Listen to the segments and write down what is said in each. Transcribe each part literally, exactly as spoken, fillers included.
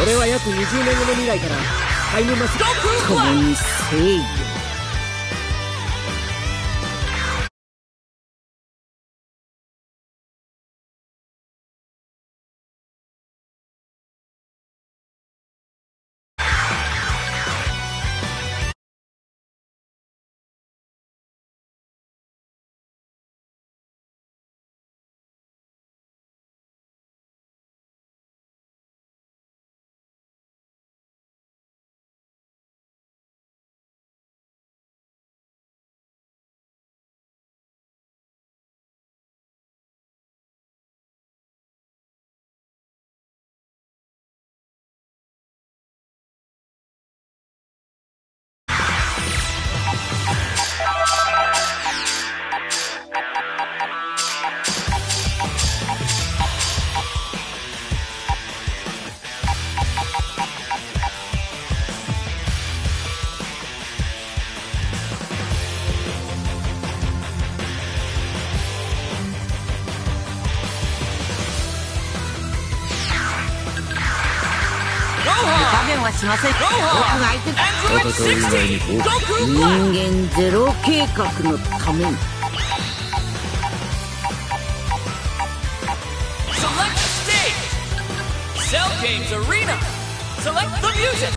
俺は約にじゅうねんごの未来からタイムマシン共に正義。 しません。僕が相手だ。戦う以外に人間ゼロ計画のために。 Select stage. Cell Games Arena. Select the music.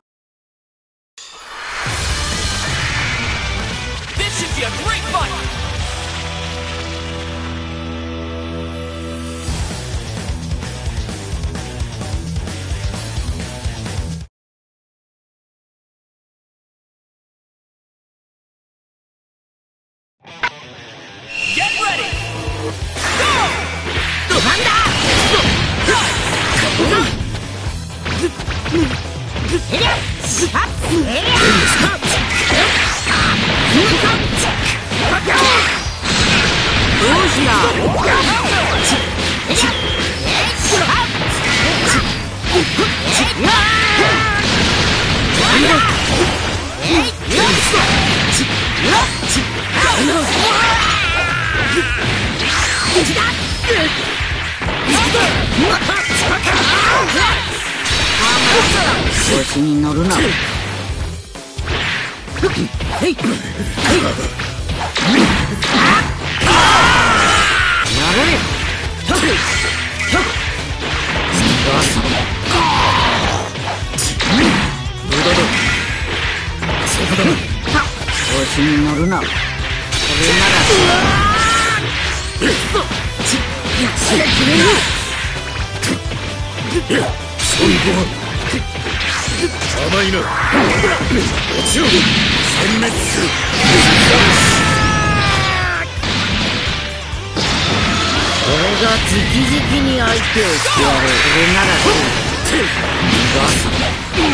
This should be a great fight. Get ready! Go! 調子に乗るな。やれ。調子に乗るな。それなら甘いな。落ちろ。殲滅する。 俺が直々に相手をしてやる。それならどう逃がさない。逃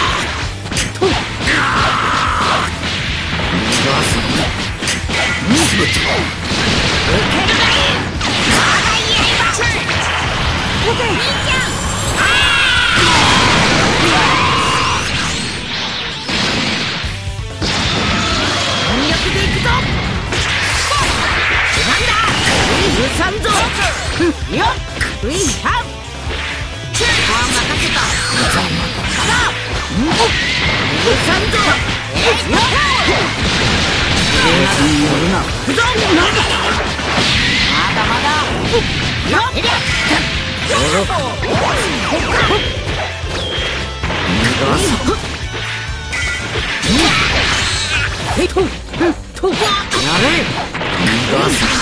がさない。 しまった。 受けるがいい。まだ言えばオッケー。いいじゃん。全力で行くぞ。出番だ。許さんぞ。よっクイーンハウ。ここは任せた。さあ許さんぞ。よっ調子に乗るな。行くぞ。まだまだ。よっよっ逃がす。えっと、と、やれ。逃がす。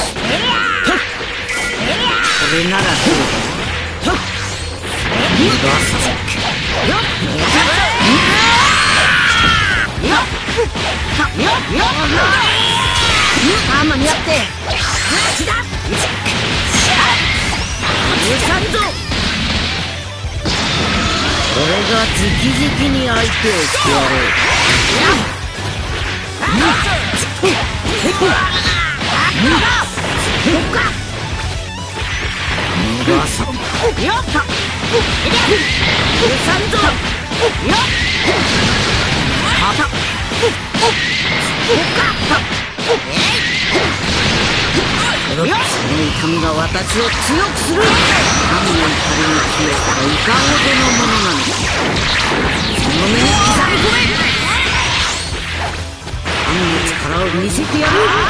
それならどうだ。逃がす。よっ。よっ。よっ。よっ。あんまにやって。口だ。許さんぞ。俺が直々に相手をしてやろう。逃がさん。よっと。許さんぞ。よっ。また。よっ。 神が私を強くする。神の怒りに消えたらいかほどのものなのか。その目に刻み込め。神の力を見せてやる。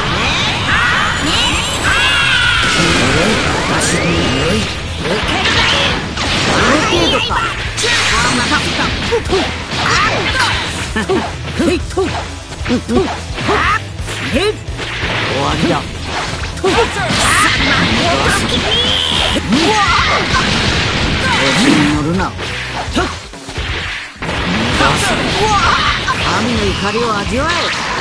私に良い。受けるがいい。この程度か。ああ、また来た。へいと終わりだ。調子に乗るな。神の怒りを味わえ。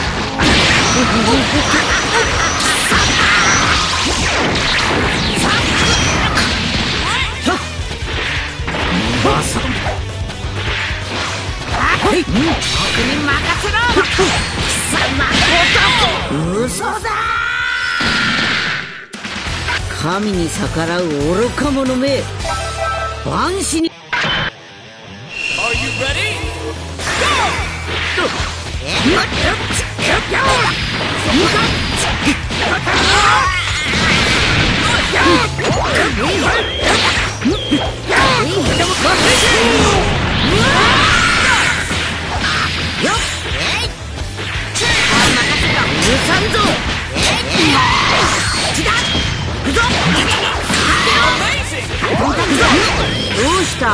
僕に任せろ。貴様嘘だ。神に逆らう愚か者め。万死に。 Are you ready? Go! どうした？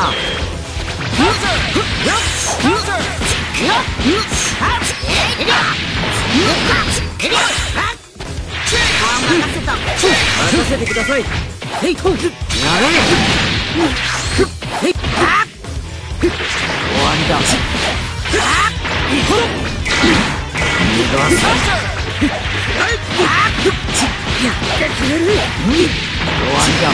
任せてください。へいとやれ。へい終わりだ。逃がさやってくれる。終わりだ。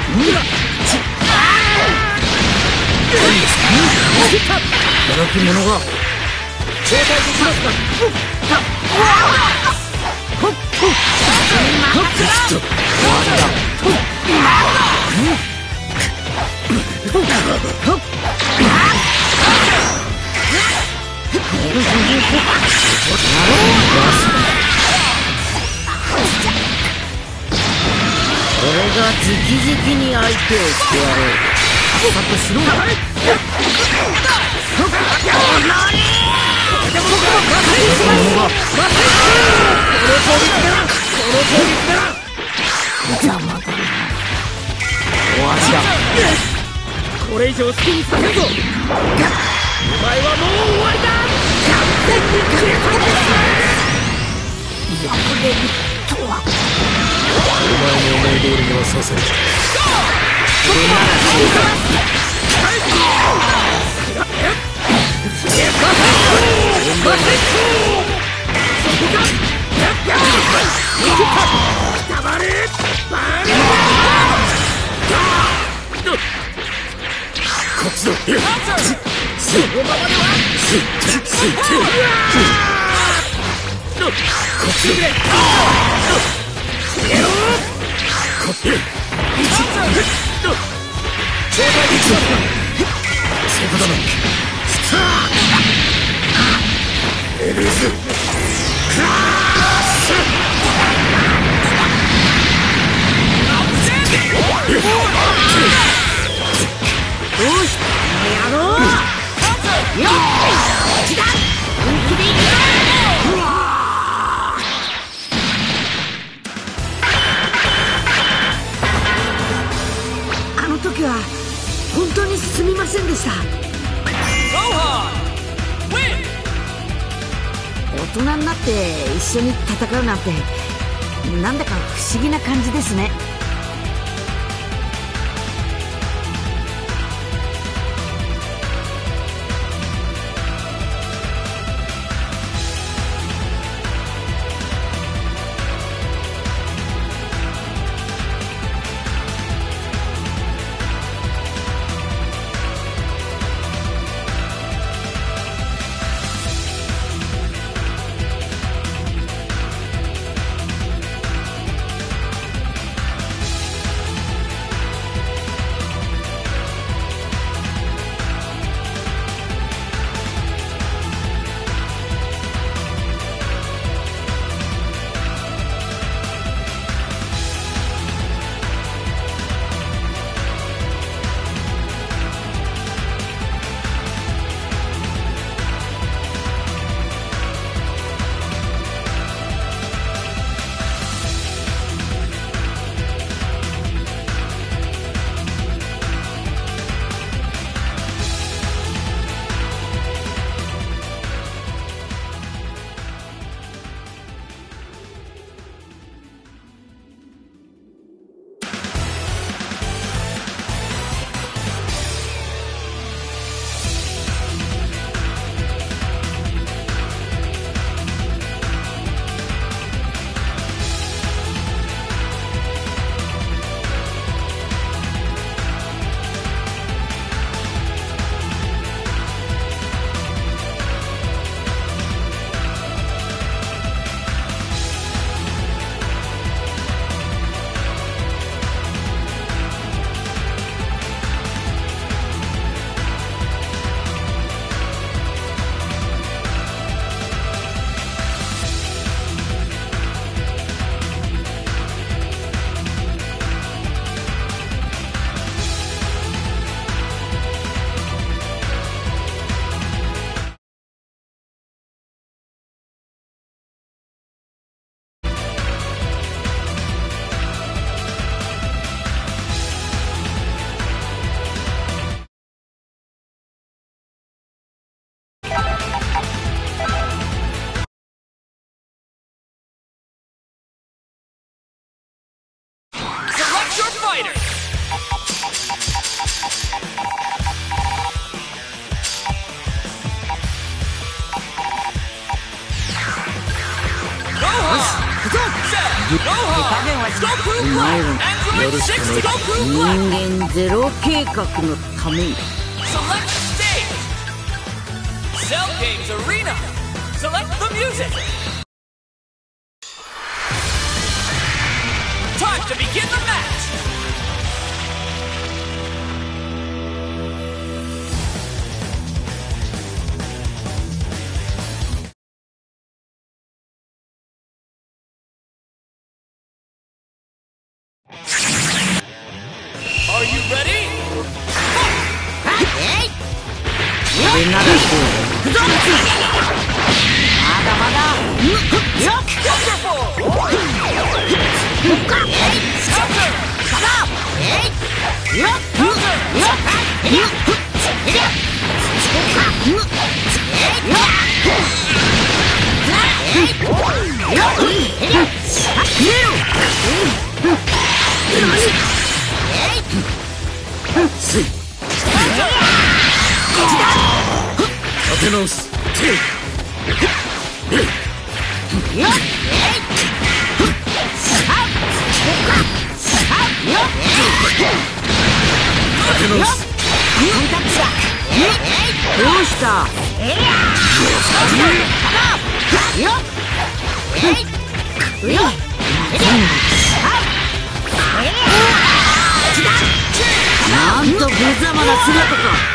働き者が交代できますか。俺が直々に相手をしてやろう。さっとしろ。これ以上好きにさせんぞ。お前はもう終わりだ。完全に消え去って破れるとは。 お前の思い通りにはさせん。 それなら死ぬか。 こっちだ。そのままではこっちだ。こっちだ。そこだな。エルズクラッシュ。 どうしたやろう。よーしだ。本気でいく。あの時は本当にすみませんでした。大人になって一緒に戦うなんてなんだか不思議な感じですね。 Goku お前ら Android シックス Goku 人間ゼロ計画のために Select stage. Cell Games Arena. Select the music. Time to begin the match. Are you ready? これならこうまだまだよっ Wonderful! よっ立て直す。立て直す。 どうしたなんと無様な姿か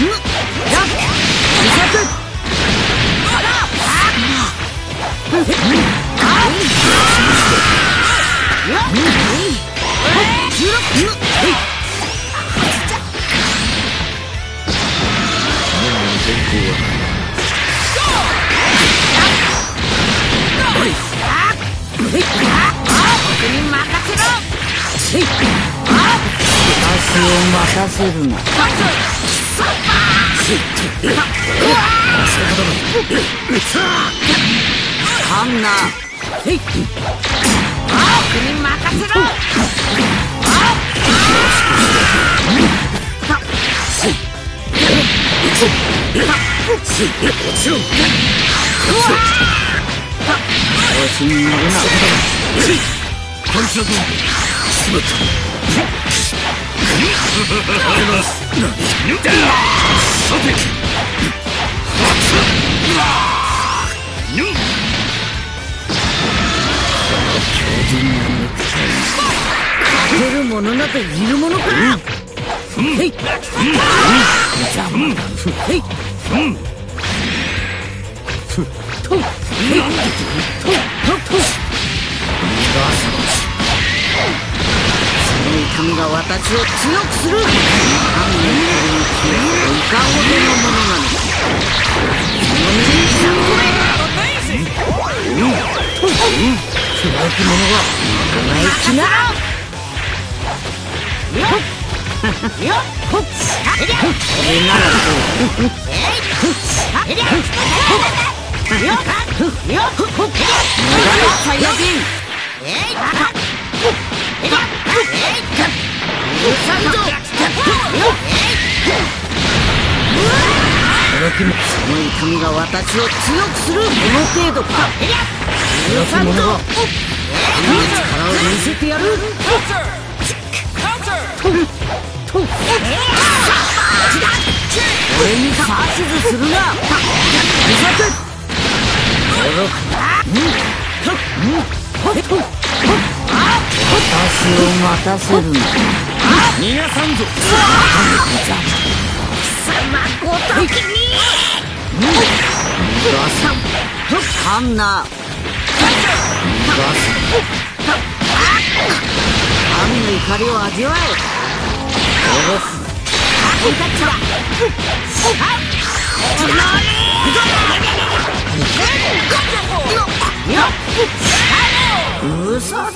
私を待たせるなハンナ僕に任せろ調子に乗るなパンチだぞ。しまった。立て直す。さて。 勝てるものなどいるものかへいざまだへいとととその痛みが私を強くする犯人の気をいかほどのものなのかその身にさんこめ砕き者が生意気なよっよっこれならこうよっよっ無駄なサイヤ人その痛みが私を強くするこの程度か許さんぞ力を見せてやる俺に指図するな私を待たせるな逃がさんぞ。 貴様ごときにハンナ神の怒りを味わえ殺す君たちは嘘だ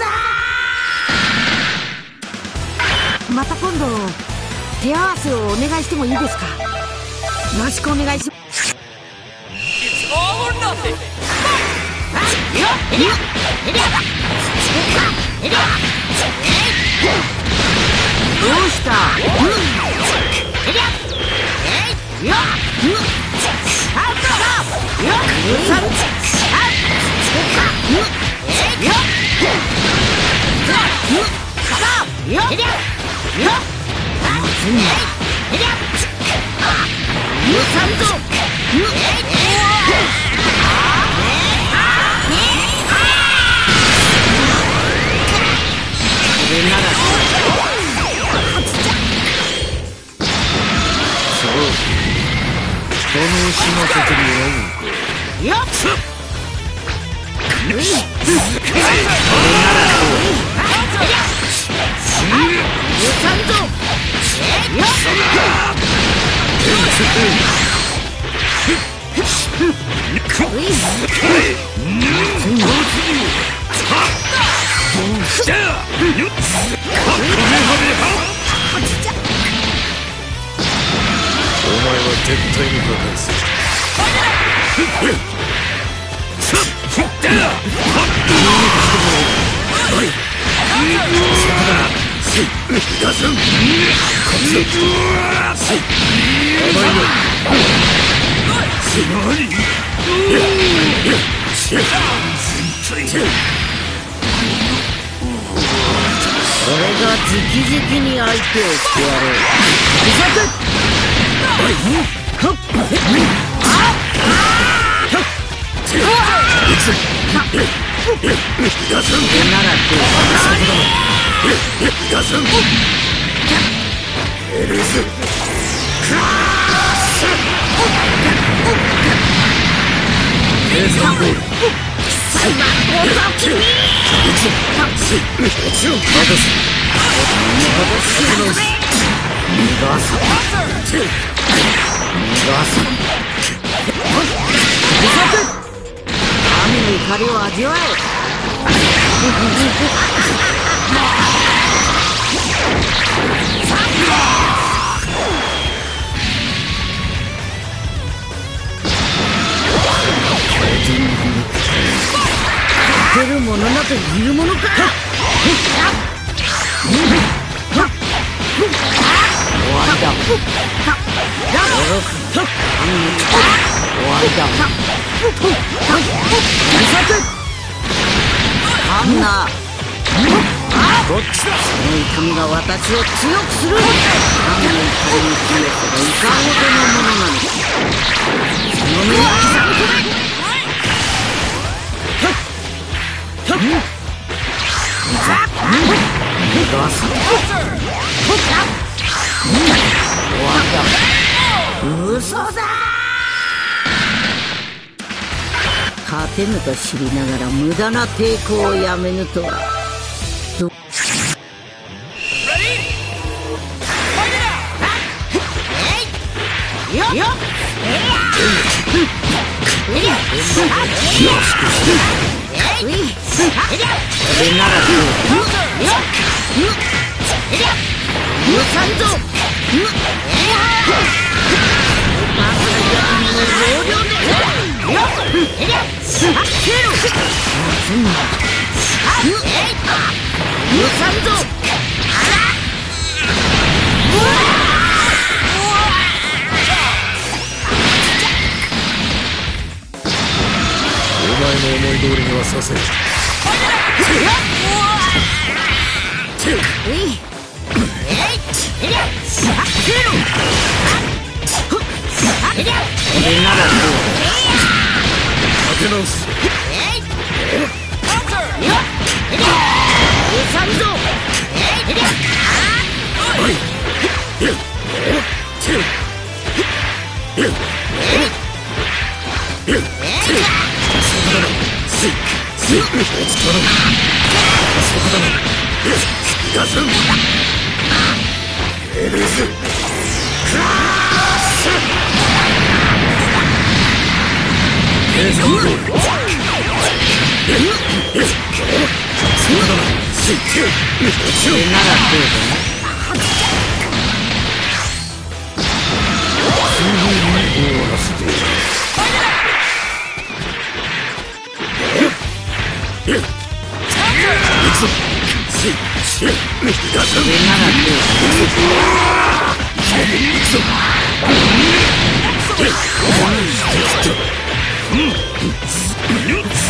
また今度手合わせをお願いしてもいいですかよろしくお願いします It's all or nothing. どうしたこの島先に会うか。 よっお前は絶対に破壊する。 俺が直々に相手をしてやろう。神の怒りを味わえ。勝てるものなどいるものか。終わりだ。終わりだ。あんなこっちだ。その痛みが私を強くする。神の怒りに決めていかほどのものなのか。その目を刻み込め。嘘だ。勝てぬと知りながら無駄な抵抗をやめぬとは。よっよっお前の思い通りにはさせん。立て直す。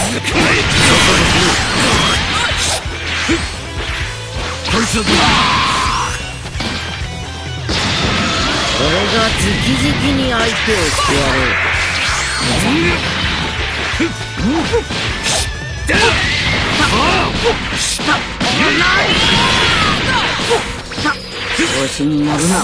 こいつだぞ。 が直々に相手をしてやろう。調子に乗るな。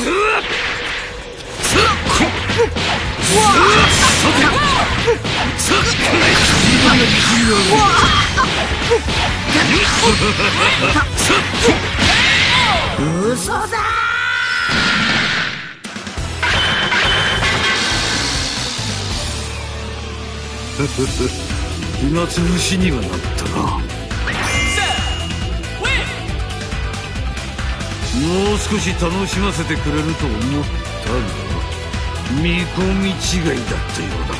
嘘だ暇つぶしにはなったな。もう少し楽しませてくれると思ったが見込み違いだったようだな。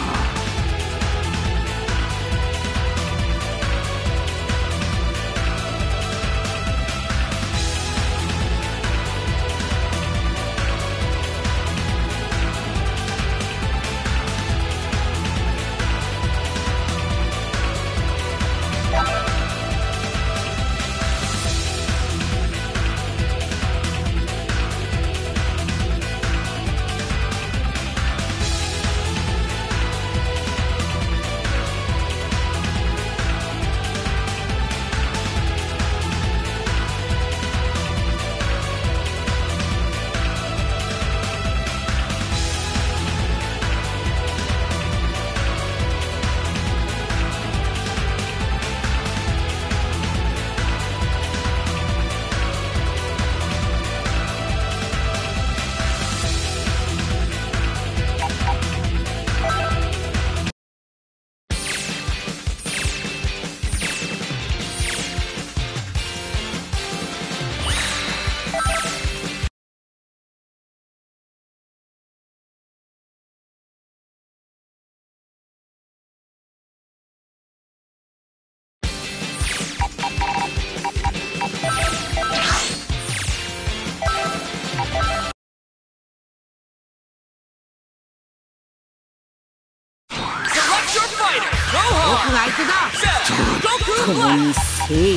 僕が相手だ。共に正義。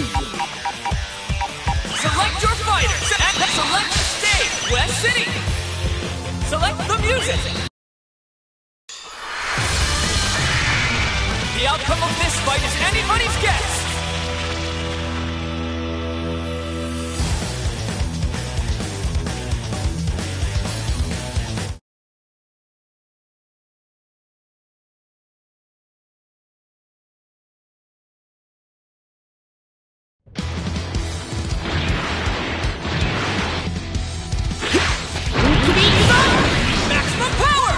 Select your fighter. Select stage, West City. Select the music. The outcome of this fight is anybody's guess. Maximum power!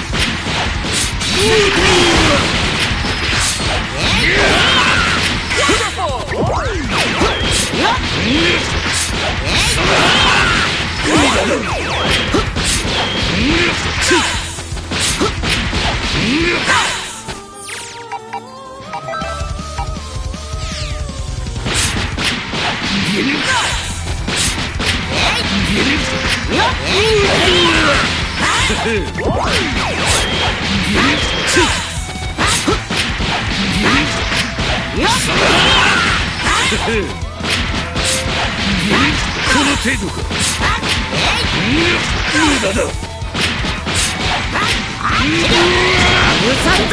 この程度か。無駄だ。 うさんぞ。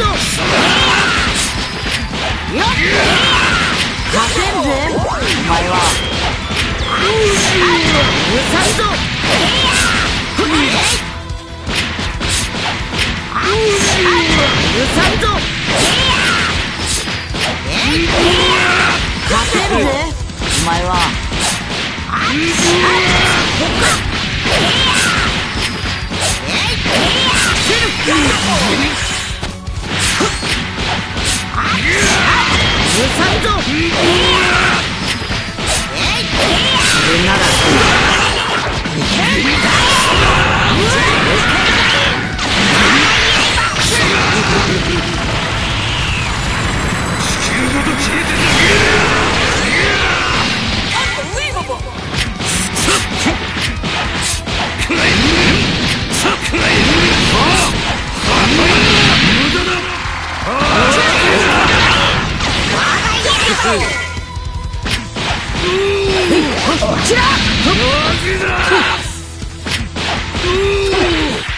勝てんぜお前は。うさんぞ。うさんぞ。勝てんぜお前は。うさんぞ。それならこちら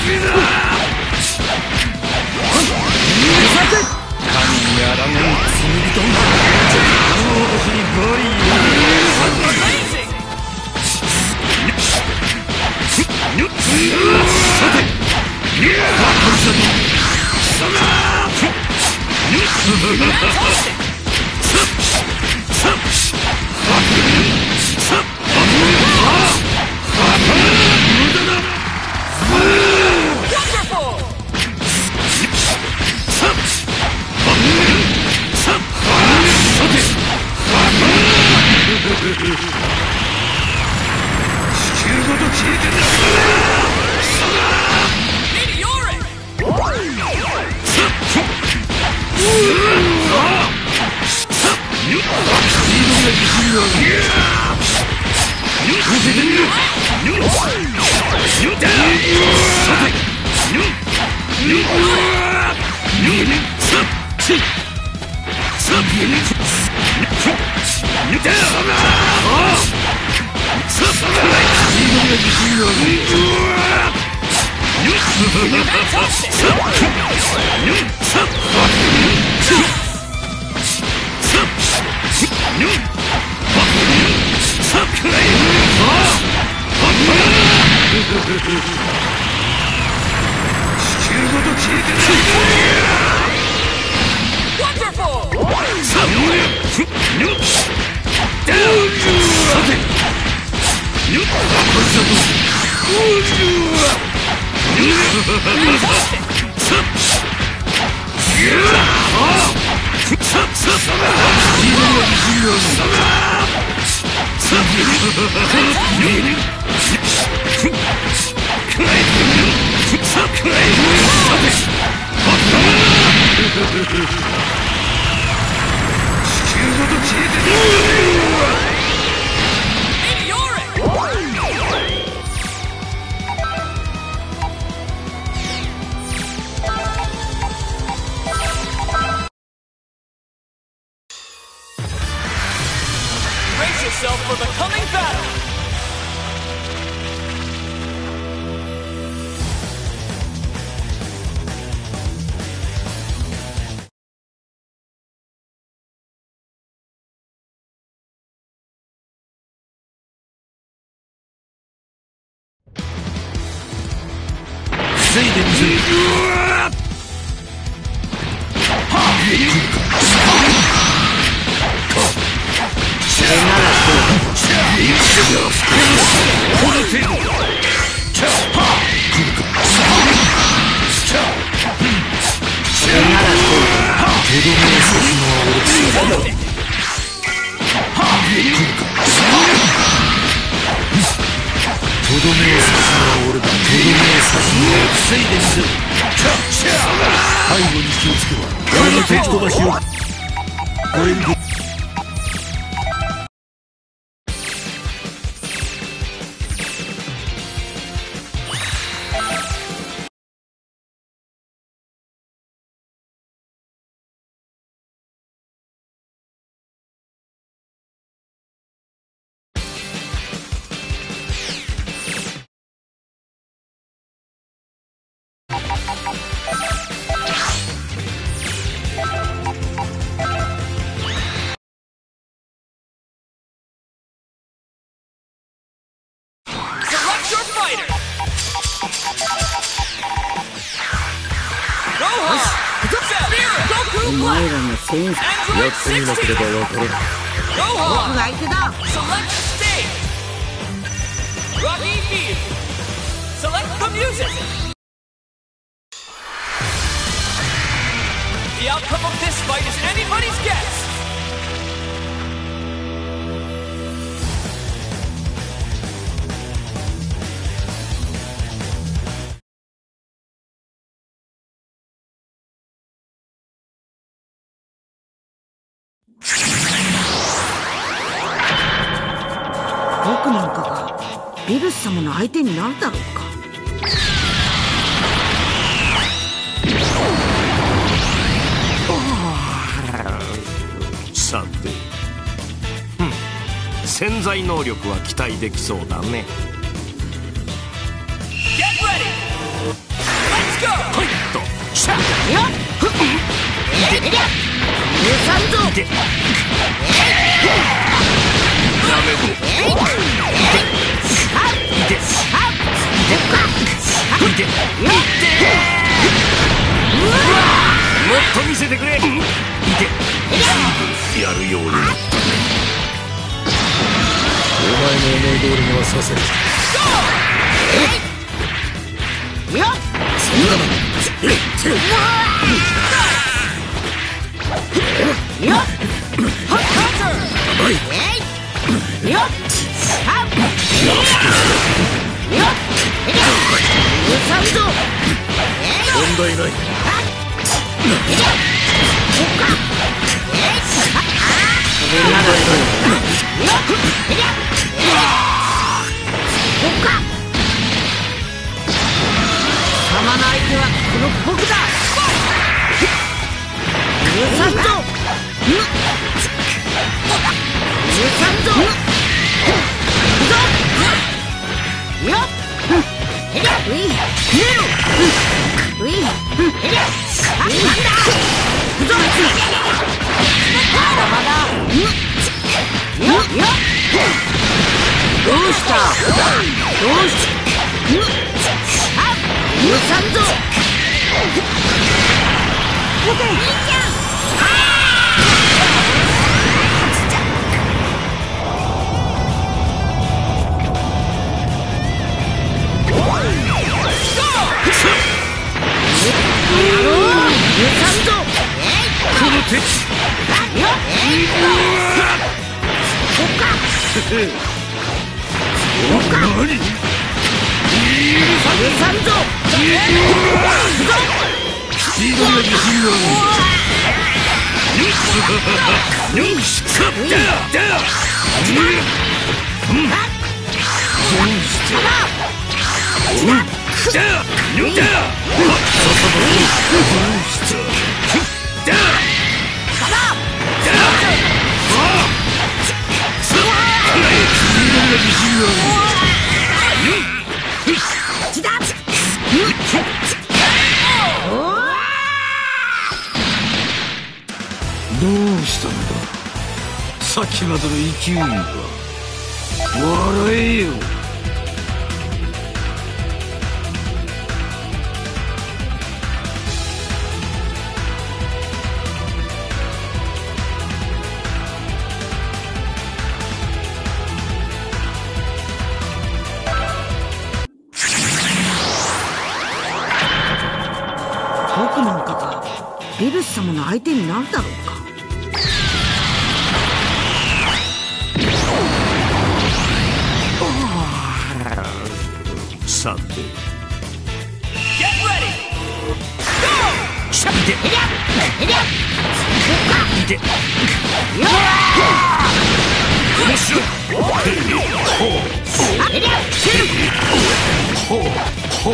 神やらめん罪人があの私にバリさて防いでみせる。とどめを刺すのは俺だ。とどめを刺すのは防いでみせる。背後に気をつけろ。俺の敵飛ばしをご遠慮。 お前らのセンスやってみなければわからない。僕が相手だ。 Select stage. Rocky Field. Select the music. The outcome of this fight is anybody's guess. 「僕なんかがビルス様の相手になるだろうか」 さて、ふん、潜在能力は期待できそうだね。 Get ready! もっと見せてくれ。いけ。やるようになったね。お前の思い通りにはさせる。そんなの問題ない。 貴様の相手はこの僕だ。許さんぞ。許さんぞ。よっ。うい。うい。なんだ。まだまだ。よっ。どうした。どうした。許さんぞ。兄ちゃん。 どうしたんだ。さっきまでの勢いは。笑えよ。 僕なんかがベルス様の相手になるだろうか。 さて。 Get ready! Go! いて。いて。面白い。ほう。ほう。ほう。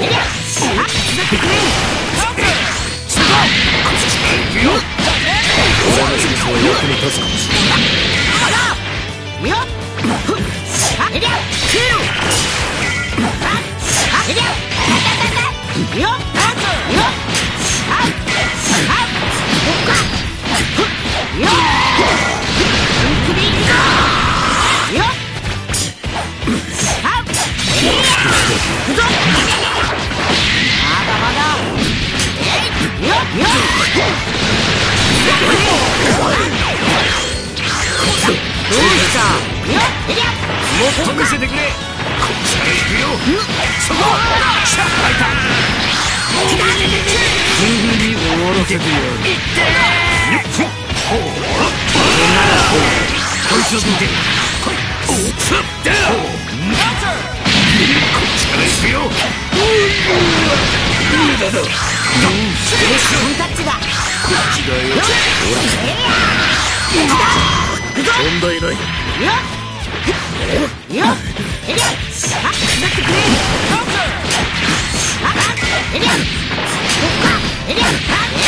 もっと見せてくれ。こっちから行くよ。そこ。シャッ開いた。すぐに終わらせてやる。ほう。こいつを見て。ほい。おっつっ。ほう。こっちから行くよ。いいだろ。どうして。 タッチだ。 こっちだよ。問題ない。 よっ。エリア。あ、手伝ってくれ。あ、エリア。そっか。エリア。よっ。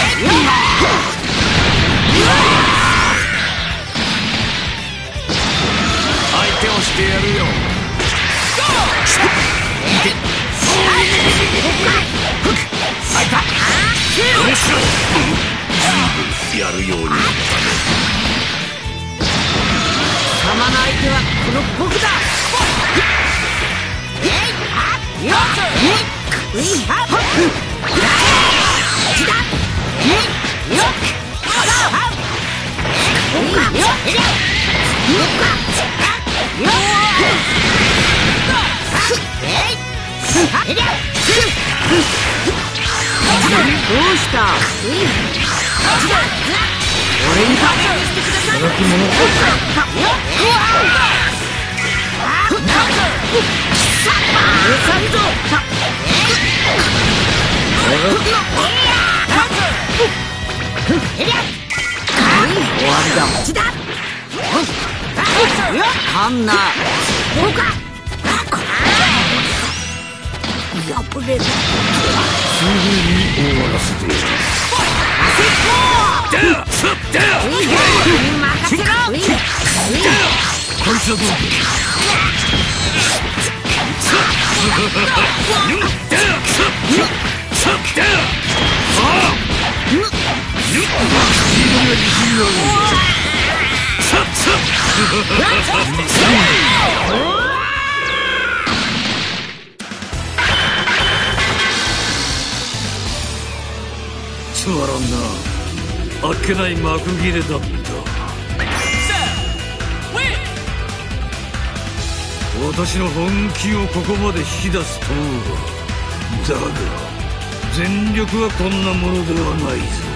相手をしてやるよ。開いた。面白い。 やるようになったね。 貴様の相手はこの僕だ。どうした？俺に届き物。終わりだ。ハンナー。破れる。 すぐに終わらせてやる。 任せろ。 こいつはどうだ。つまらんな。あっけない幕切れだった。私の本気をここまで引き出すとは。だが全力はこんなものではないぞ。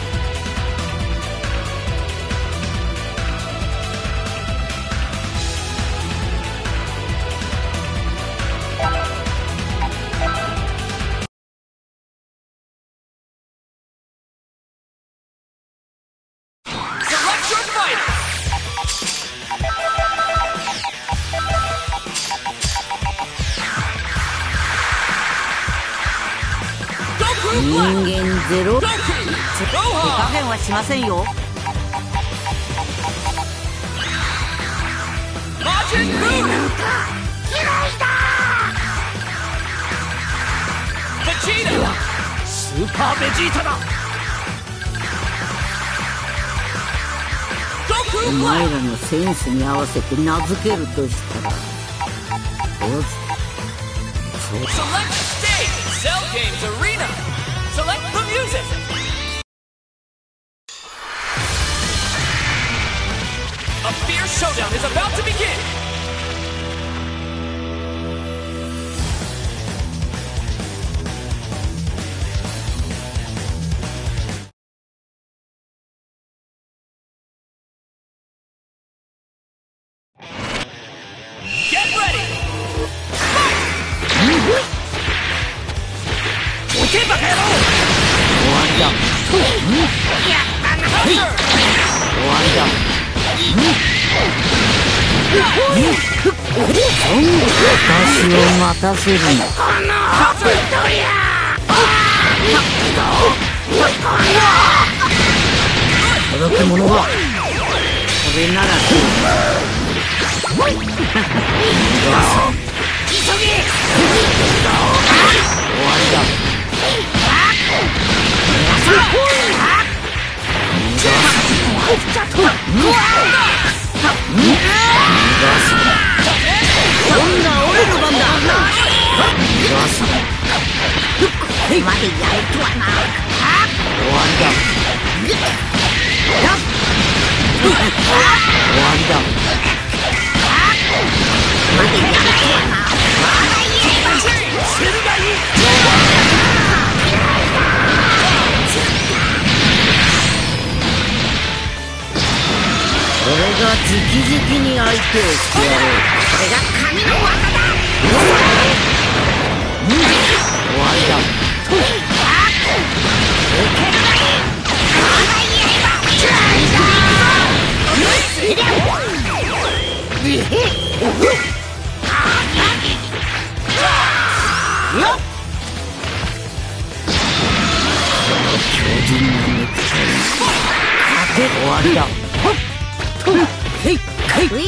人間ゼロ。手加減はしませんよ。 スーパーベジータだ。 お前らのセンスに合わせて名付けるとしたら、そうそう。 Cell Games Arena! Select the music! A fierce showdown is about to begin! Get ready! Fight! おけばか野郎。 終わりだ。終わりだ。私を待たせるの。届くものはそれなら急げ。終わりだ。今度は俺の番だ。これまでやるとはな。終わりだ。終わりだ。までやるとはな。まだ言えばするがいい。俺が直々に相手をしてやろう。これが神の技だ。終わりだ。受けるがいい。まだ言えば巨人のネクタイ。勝て。終わりだ。へいへい。おけば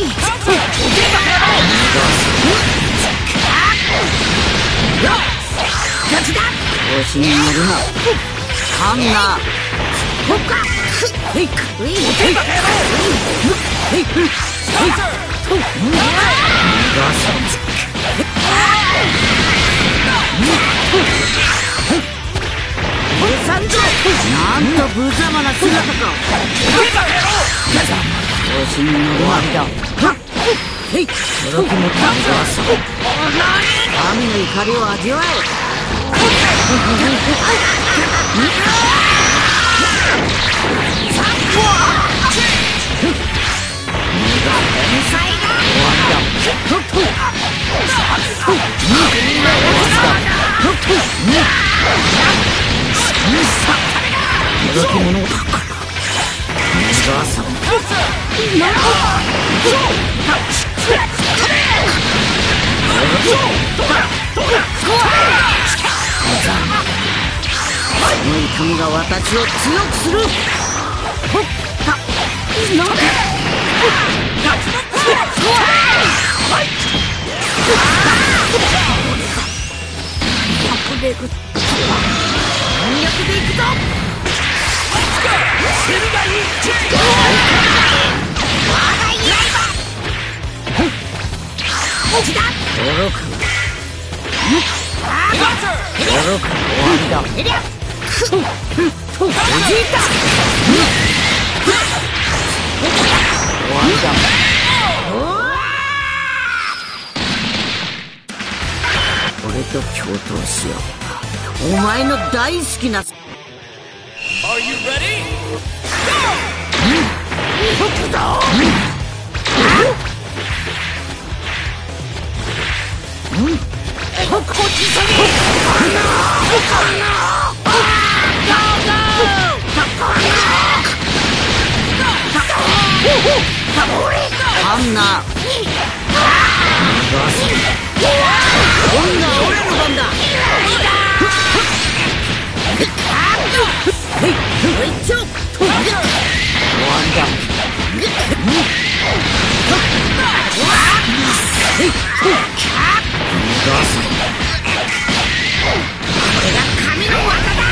調子に乗るな。ハンナー。ほっか。 なんと無様な姿か。調子に乗るな。届きもたんだ。神の怒りを味わえ。届き物だから母さんその痛みが私を強くする。全力でいくぞ。俺と共闘しよう。お前の大好きな Are you ready? Go! あんな今度は俺の番だ。一丁終わりだ。これが神の技だ。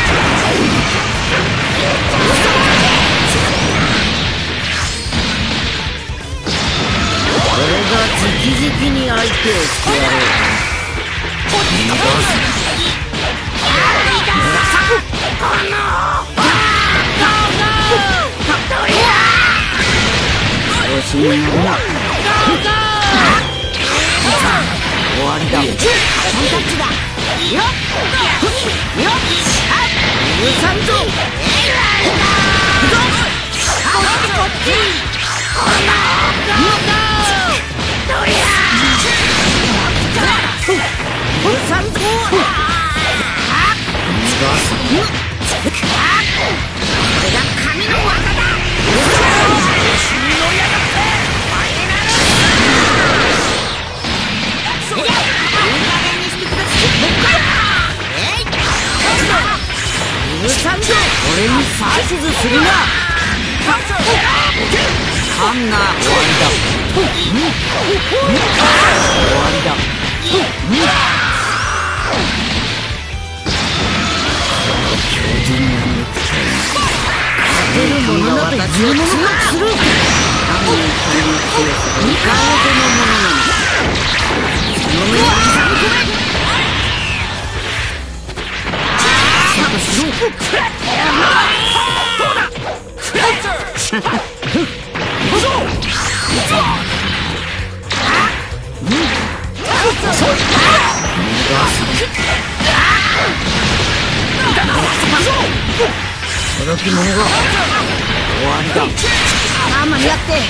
俺が直々に相手をしてやろう。調子に乗るな。終わりだ。ハンタッチだ。よっよっ許さんぞ。こっち許さんぞ。これが神の技だ。俺に指図するな。ハンナー終わりだ。終わりだ。強靭な肉体勝てるものなど言うものか。する神の怒りの強さがいかほどのものなのか。その目はさんこめ。届き物が終わりだ。あんまりやって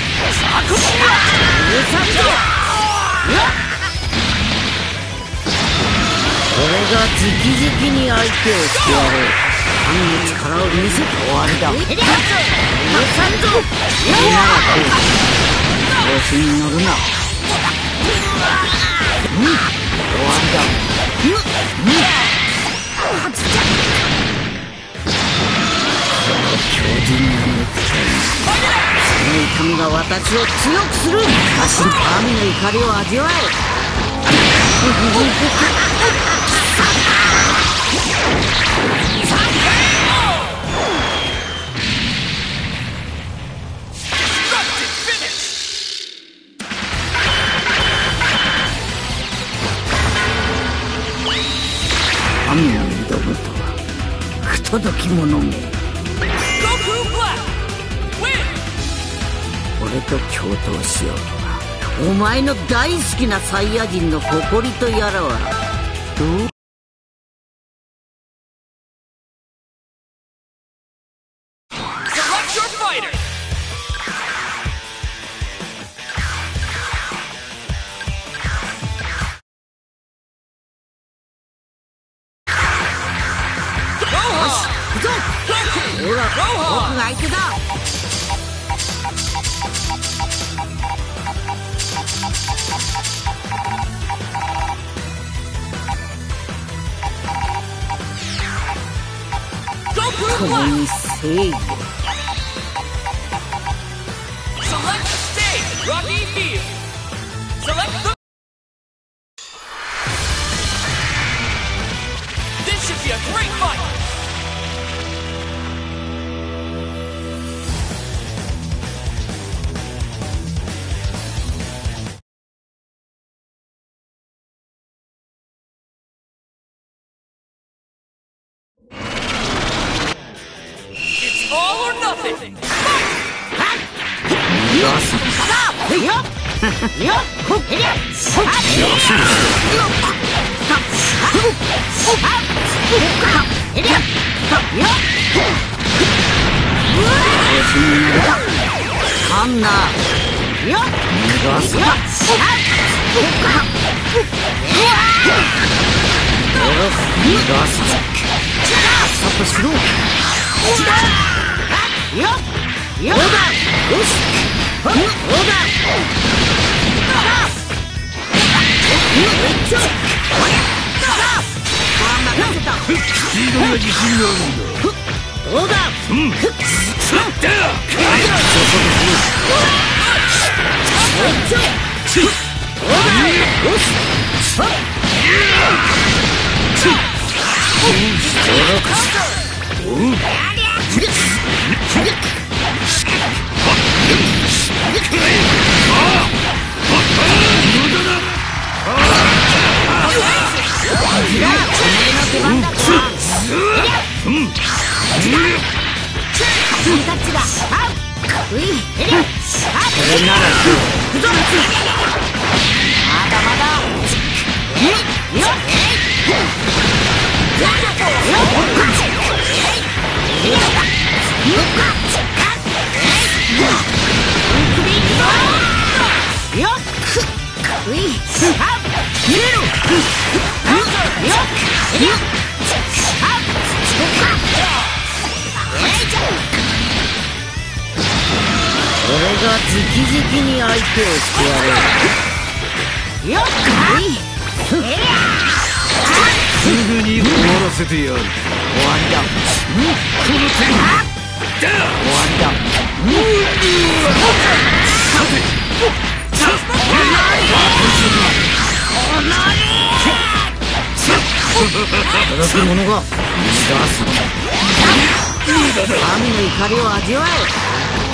俺が直々に相手をしてやろう。神の力を見せて終わりだ。許さんぞ。みんなが来る。調子に乗るな。うん、終わりだ。うん、うん。強靭な肉体。その痛みが私を強くする。足に神の怒りを味わえ。 神に挑むとは不届き者め。俺と共闘しようとはお前の大好きなサイヤ人の誇りとやらはどうほら、僕が相手だ。共に正義。 Select the stage, Rocky Field. Select the. This should be a great fight. All or nothing! よっよっよしほっほだスピードが自信があるんだ。どうだうんさってよ俺が直々に相手をしてやる。よっすぐに終わらせてやる。終わりだ。この手終わりだ。さて届く者が神の怒りを味わえ。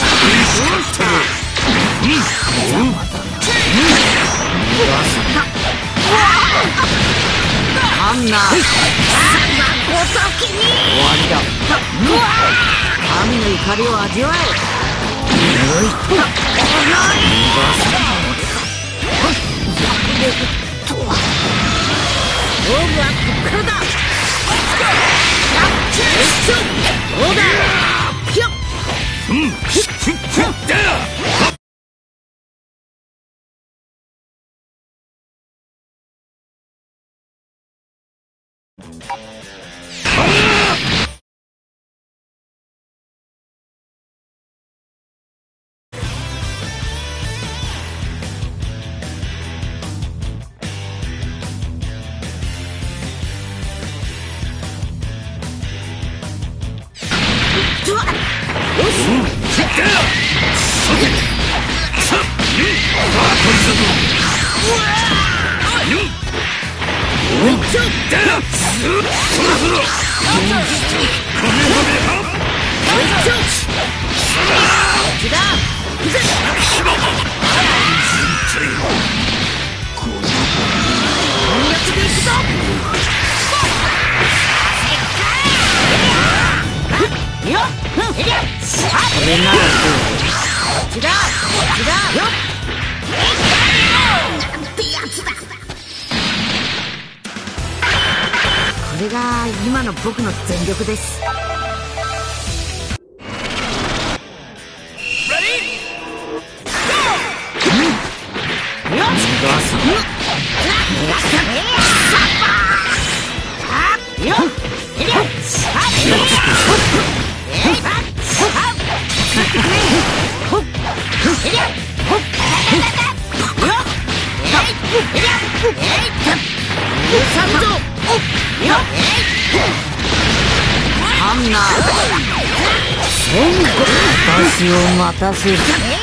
あんな終わりだ。神の怒りを味わえ。勝負はこっからだ。どうだひょっこれならどう？こっちだ、こっちだよっ。なんてやつだ。これが今の僕の全力です。アンナ私を待たせる。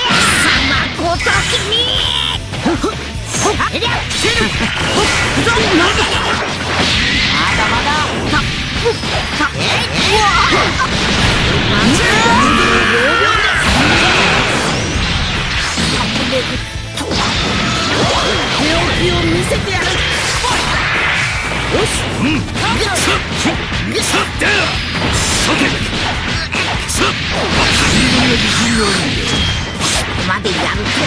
までやると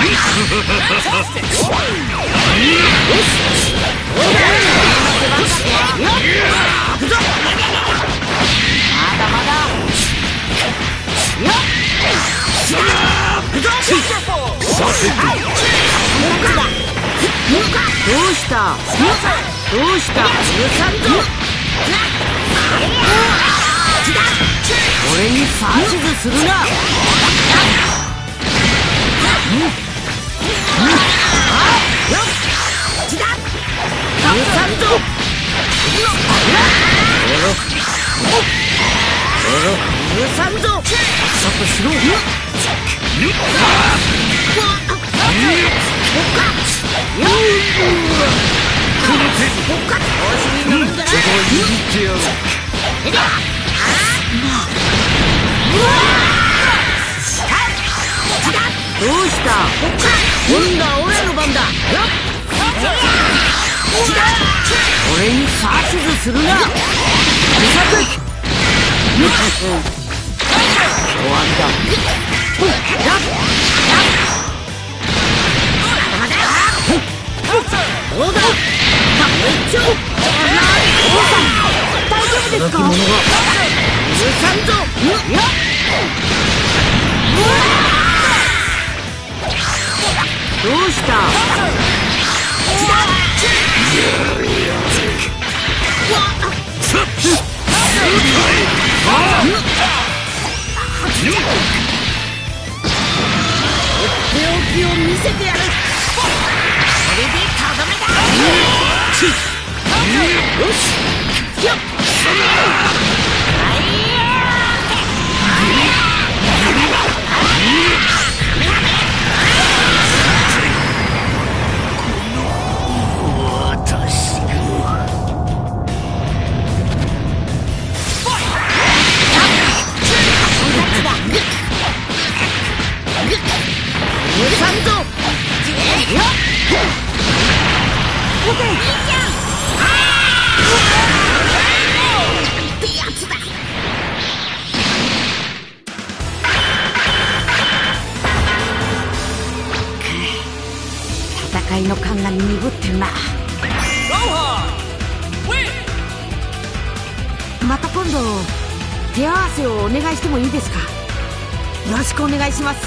まだまだどうしたどうした許さんぞ。俺に指図するな。どうした今度は俺の番だ。俺に指図するな。終わりだ。どうだ大丈夫ですか。許さんぞ。どうした手置きを見せてやる。これでとどめだ。よしよっ。戦いの感が鈍ってんな。また今度手合わせをお願いしてもいいですか。よろしくお願いします。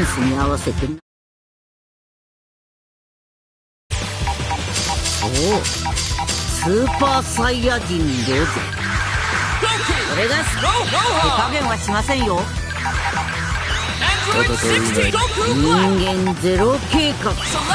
ンスに合わせて。おお、スーパーサイヤ人どうぞ。それが手加減はしませんよ。人間ゼロ計画。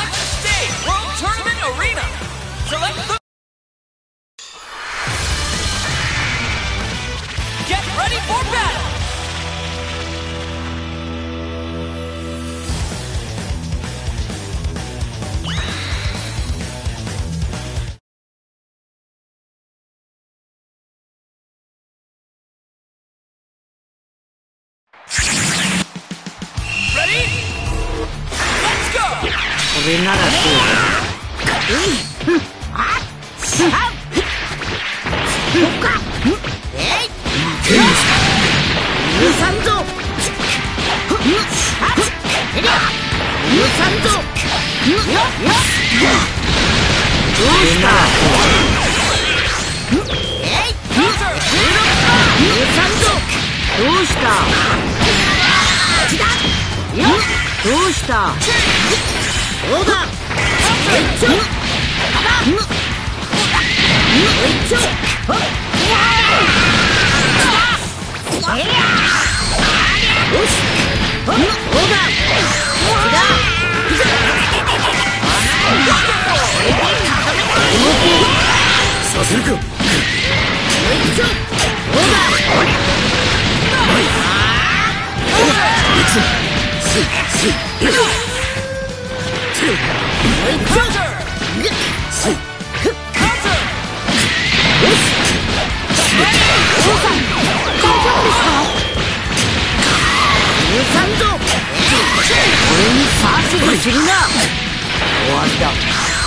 これならそうだ。うん、あっ、あっ、どっか、えい、許さんぞ。あっ、えりゃ、許さんぞ。よっ、よっ、どうした。えい、許さんぞ。どうした。よっ、どうした。どうだ。えいちょ。あだ。えいちょ。ほっ。えいや。よし。ほっ。どうだ。ちだ。動き。させるか。えいちょ。どうだ。すいすい。俺にサーシをするな。終わりだ。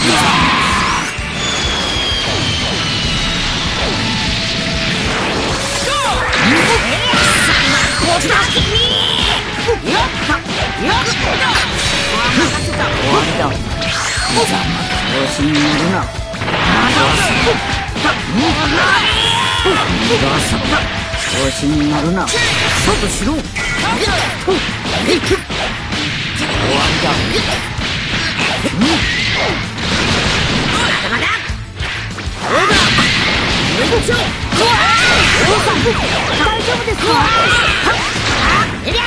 調子に乗るな。調子に乗るな。ちょっとしろ。終わりだ。まだ。どうだ。よいしょ。大丈夫ですか。エリア。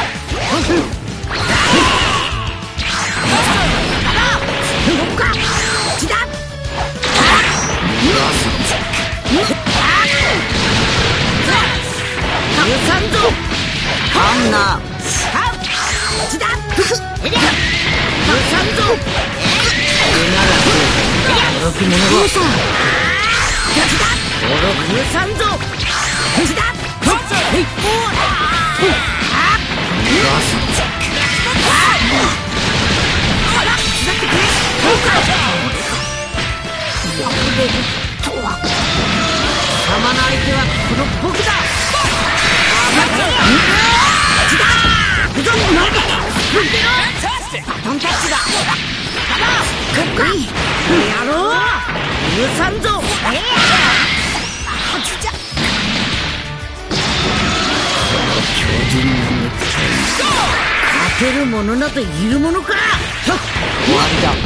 どっか。ちだ。許さんぞ。あんな。ちだ。エリア。許さんぞ。えなら驚き者が。ちだ。許さんぞ。ちだ。えい。貴様の相手はこの僕だ。バトンタッチだ。やろう。許さんぞ。巨人なの勝てるものなどいるものか。終わりだ。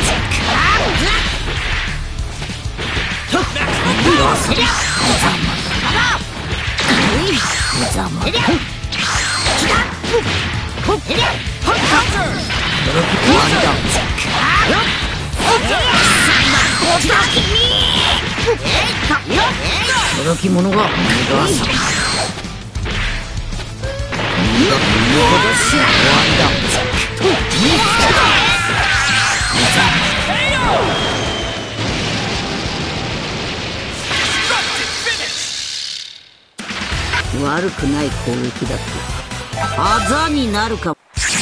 驚き者が逃がさない。悪くない攻撃だったあざになるかも。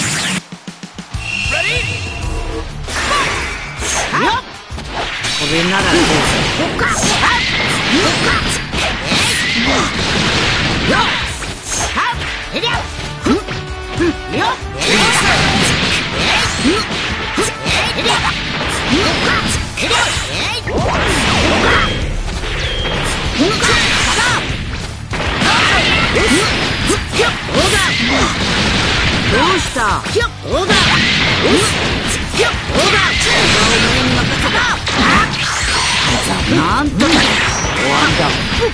これならどうか。どうした。どうだ。 なんとか終わりだ。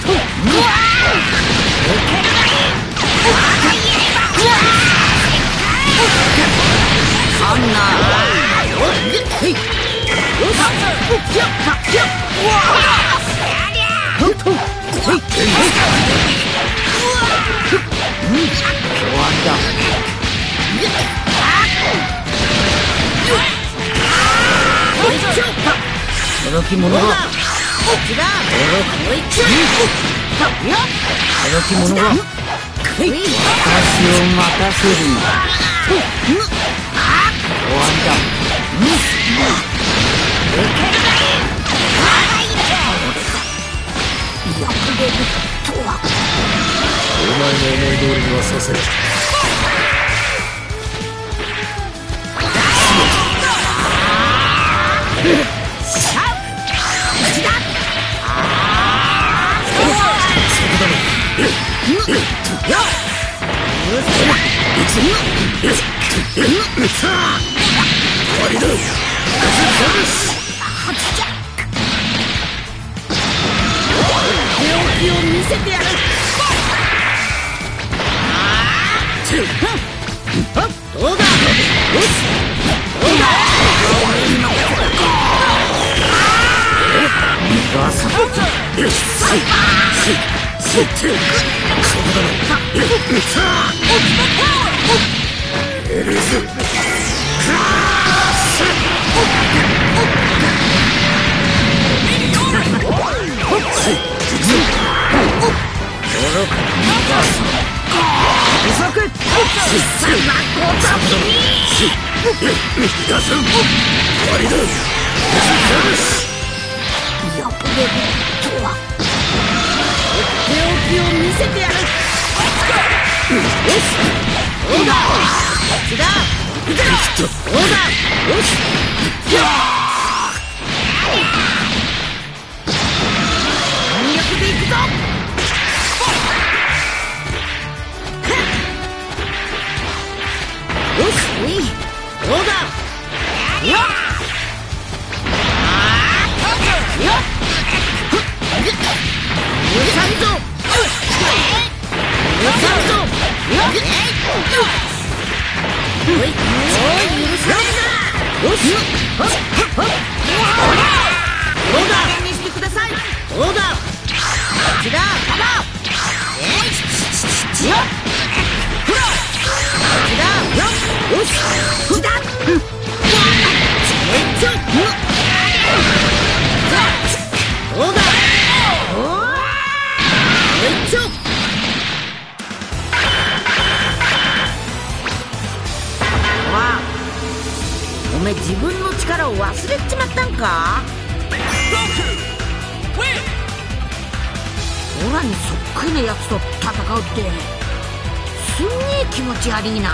そんな届き物が届き物が私を待たせるんだ。終わりだ。 お前の思い通りにはさせない。 手を見せてやる。どうだ。よし。どうだ。よし。おめえ自分の力を忘れちまったんか。オラにそっくりなやつと戦うってすんげえ気持ち悪いな。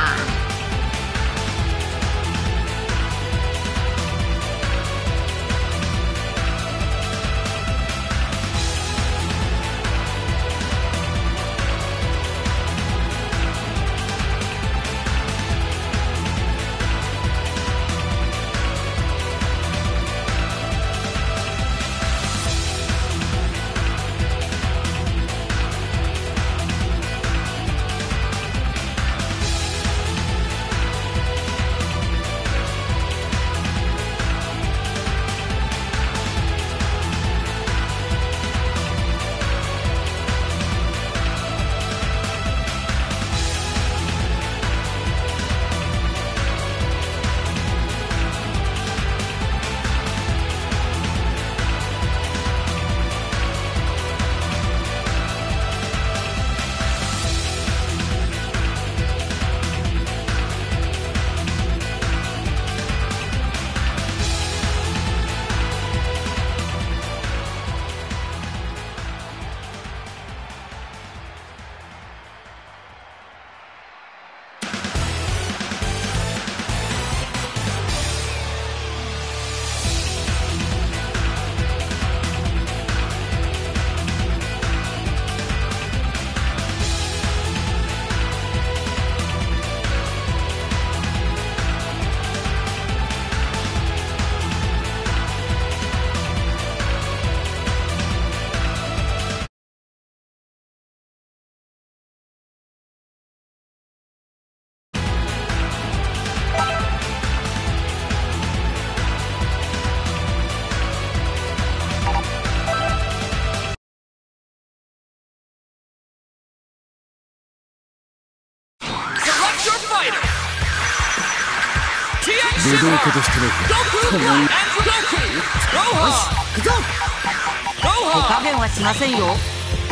武道家としての Goku and Goku. よし Rohan. 行くぞ。手 Rohan. 加減はしませんよ。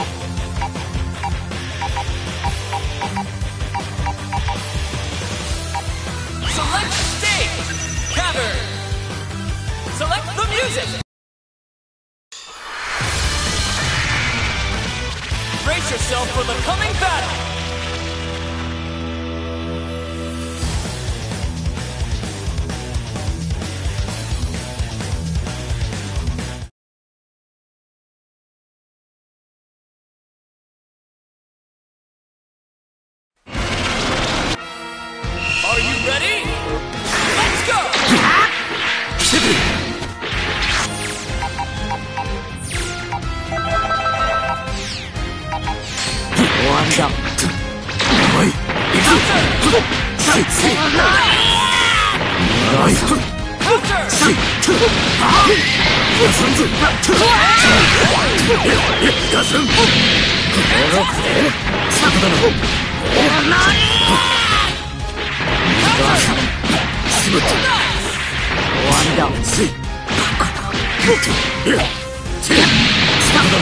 Select stage. Cavern. Select the music. Brace yourself for the coming battle. Are you ready? Let's go! 終わりだ。 おい、行くぞ。はい、せい。はい、 Counter! せい。ガサンぞ。ガサン。そこだな。しまった。 終わりだ。 せい。せい。そこだ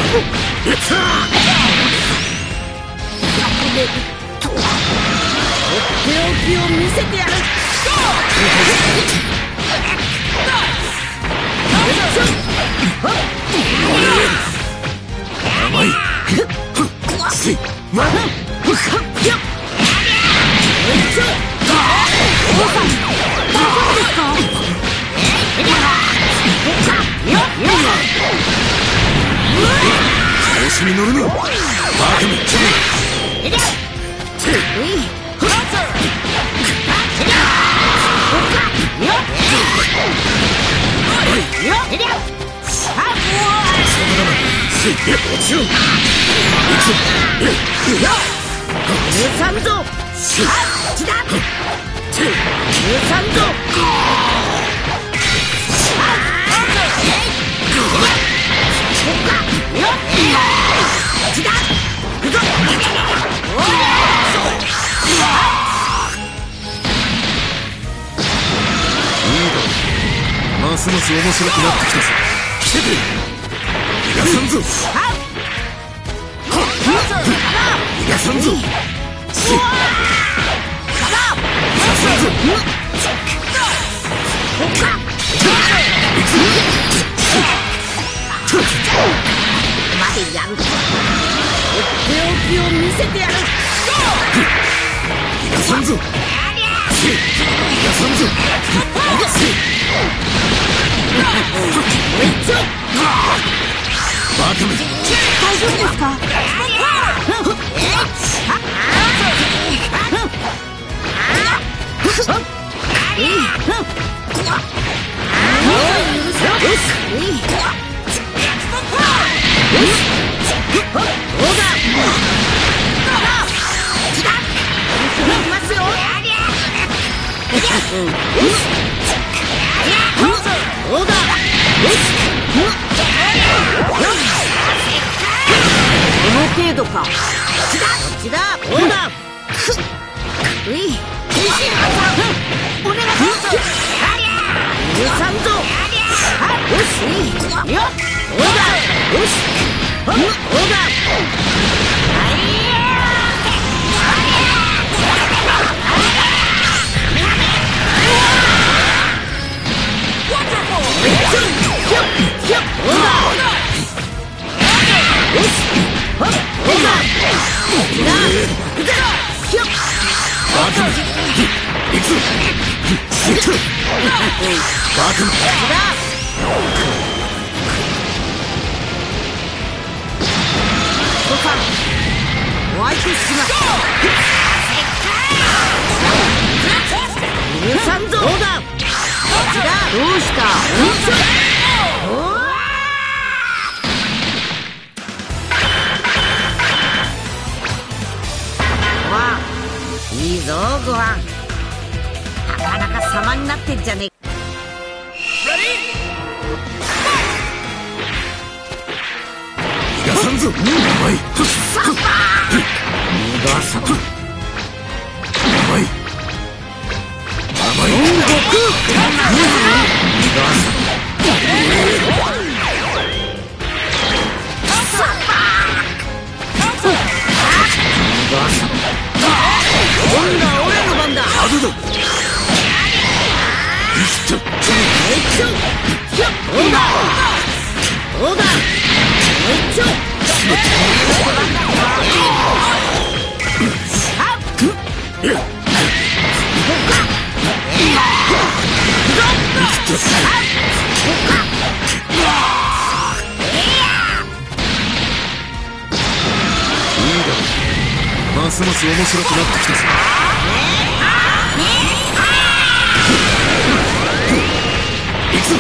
とっておきを見せてやる。 甘い。せい。まだ。調子に乗るな。バカめっちゃだ。ますます面白くなってきたぞ。来てくれ。逃がさんぞ。逃がさんぞ。逃がさんぞ。 までやる。とっておきを見せてやる。 逃がさんぞ。逃がさんぞ。バカめ。 大丈夫ですか。この程度か。こっちだ。こっちだ。うい。お願いします。許さんぞ。よし。よっ。おだ。よし。おだ。ホワイトします。許さんぞ。どうだ。どうした。わあ、いいぞごはん。なかなか様になってんじゃねえ。 逃がさんぞ。甘い。 サンバー。 逃がさん。甘い。甘い。 ますます面白くなってきたぞ。行くぞ。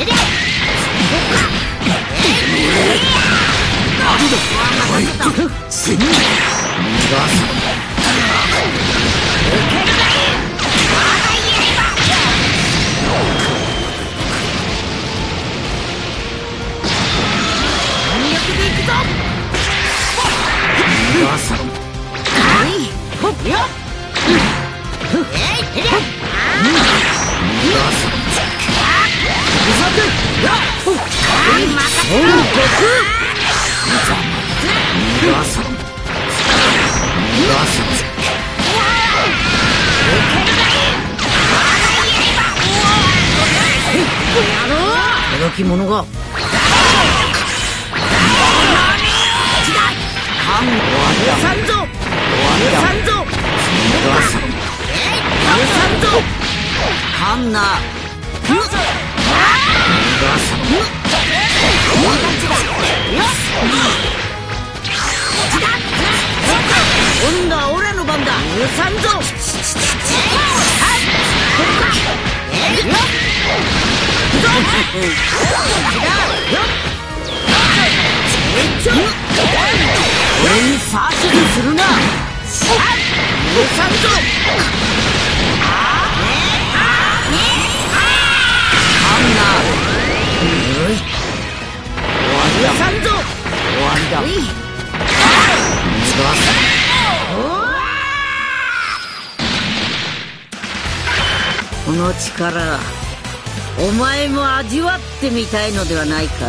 アドだ。はい。せん。 働き者が許さんぞ、許さんぞ、許さんぞ、かんな。今度は俺の番だ。許さんぞ。俺にサーチするな。許さんぞ。許さんぞ。終わりだ。この力、お前も味わってみたいのではないか？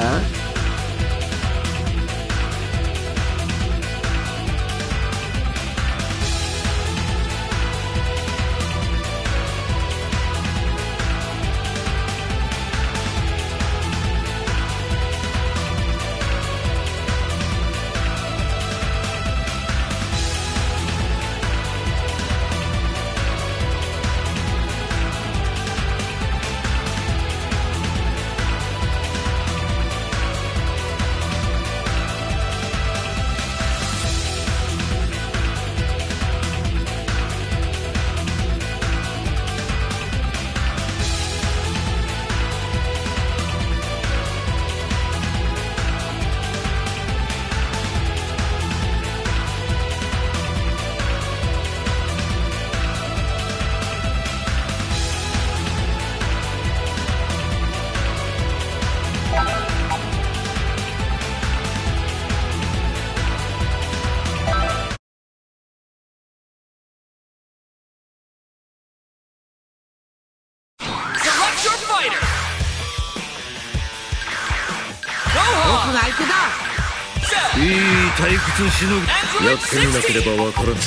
いい退屈しのぎ。やってみなければわからない。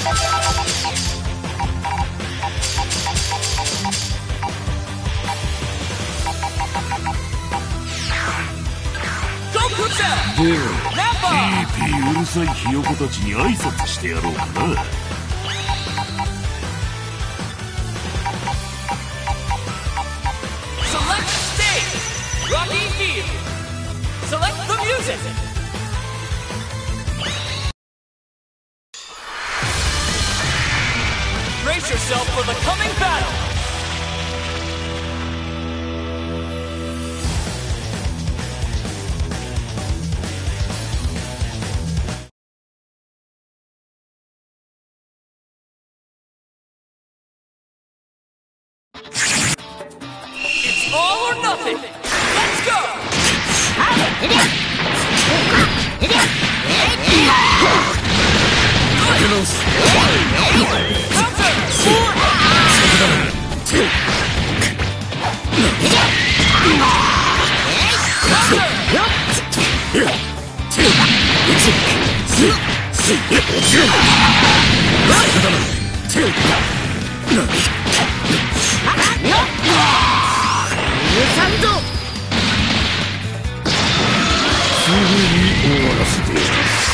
では、ピーピーうるさいひよこたちに挨拶してやろうかな。 Select stage. Rocky Field. Select the music. Brace yourself for the coming battle. It's all or nothing. Let's go. Counter. さんぞ。 すぐに終わらせてやる。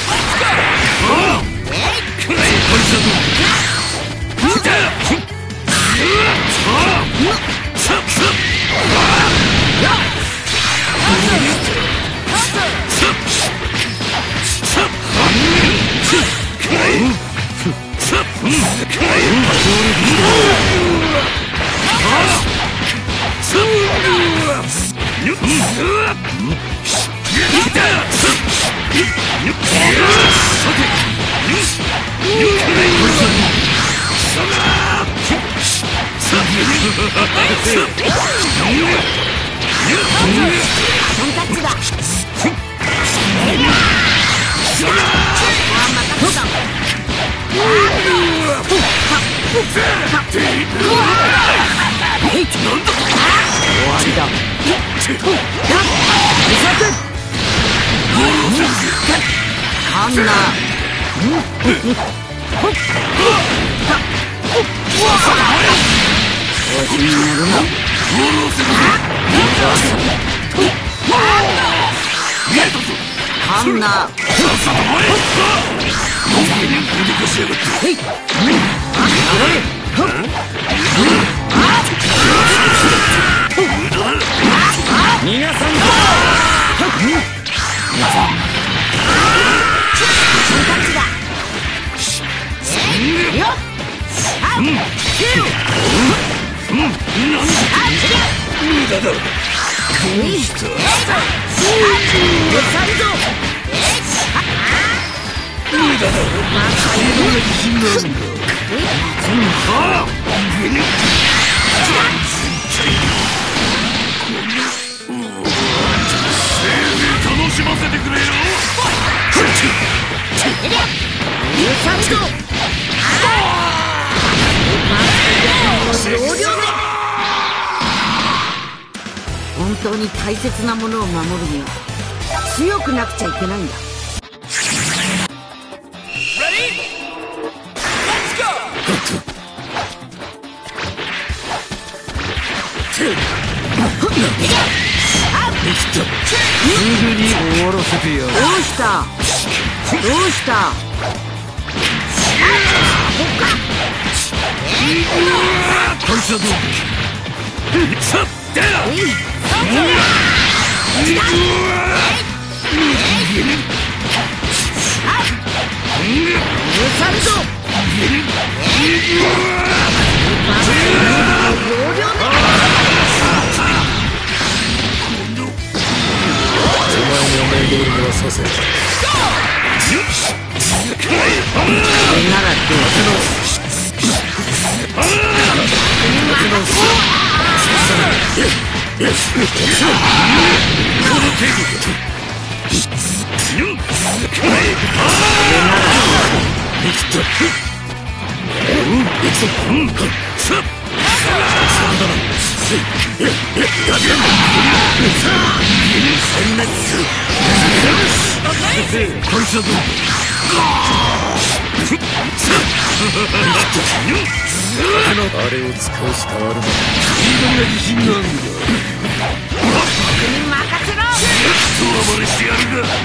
本当に大切なものを守るには強くなくちゃいけないんだ。 すぐに終わらせてやる。 どうしたどうした。 こいつはどうさっさせ。あれを使うしかあるまい。どんな自信があるんだ。 僕に任せろ。 ドラマにしてやるか。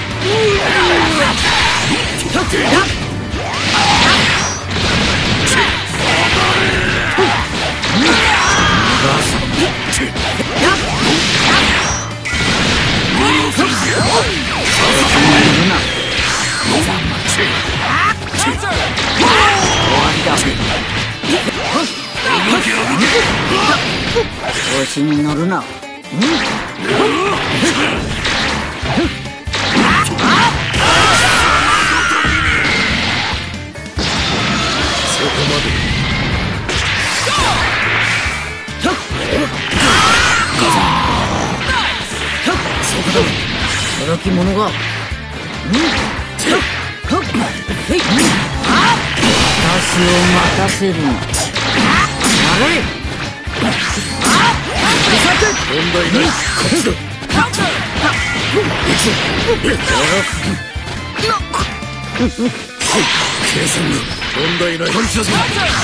調子に乗るな。働き者が私を待たせるな。 問題ない。こっちだ。 計算が問題ない。パンチだぞ。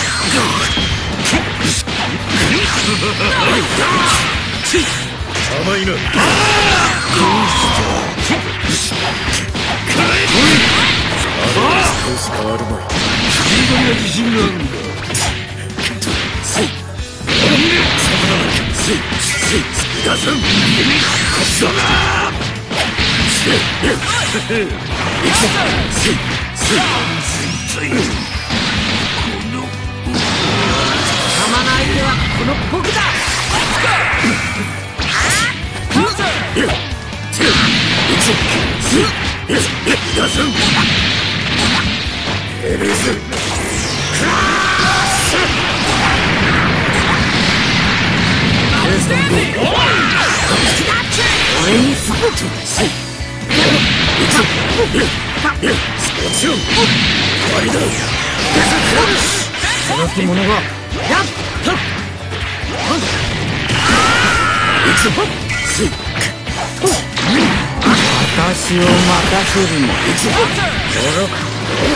甘いな。少し変わるまい。スピードには自信があるんだ。せいせいせい出さん。こっちだ。せいせいせいせい。この邪魔な相手はこの僕だ。俺にすぐその着物がやっと私を任せるの愚か。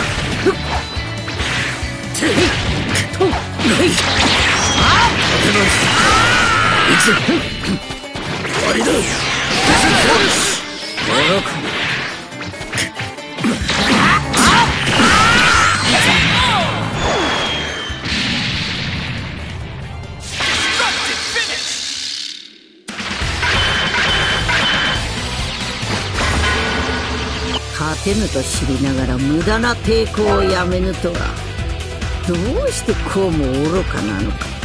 勝てぬと知りながら無駄な抵抗をやめぬとはどうしてこうも愚かなのか。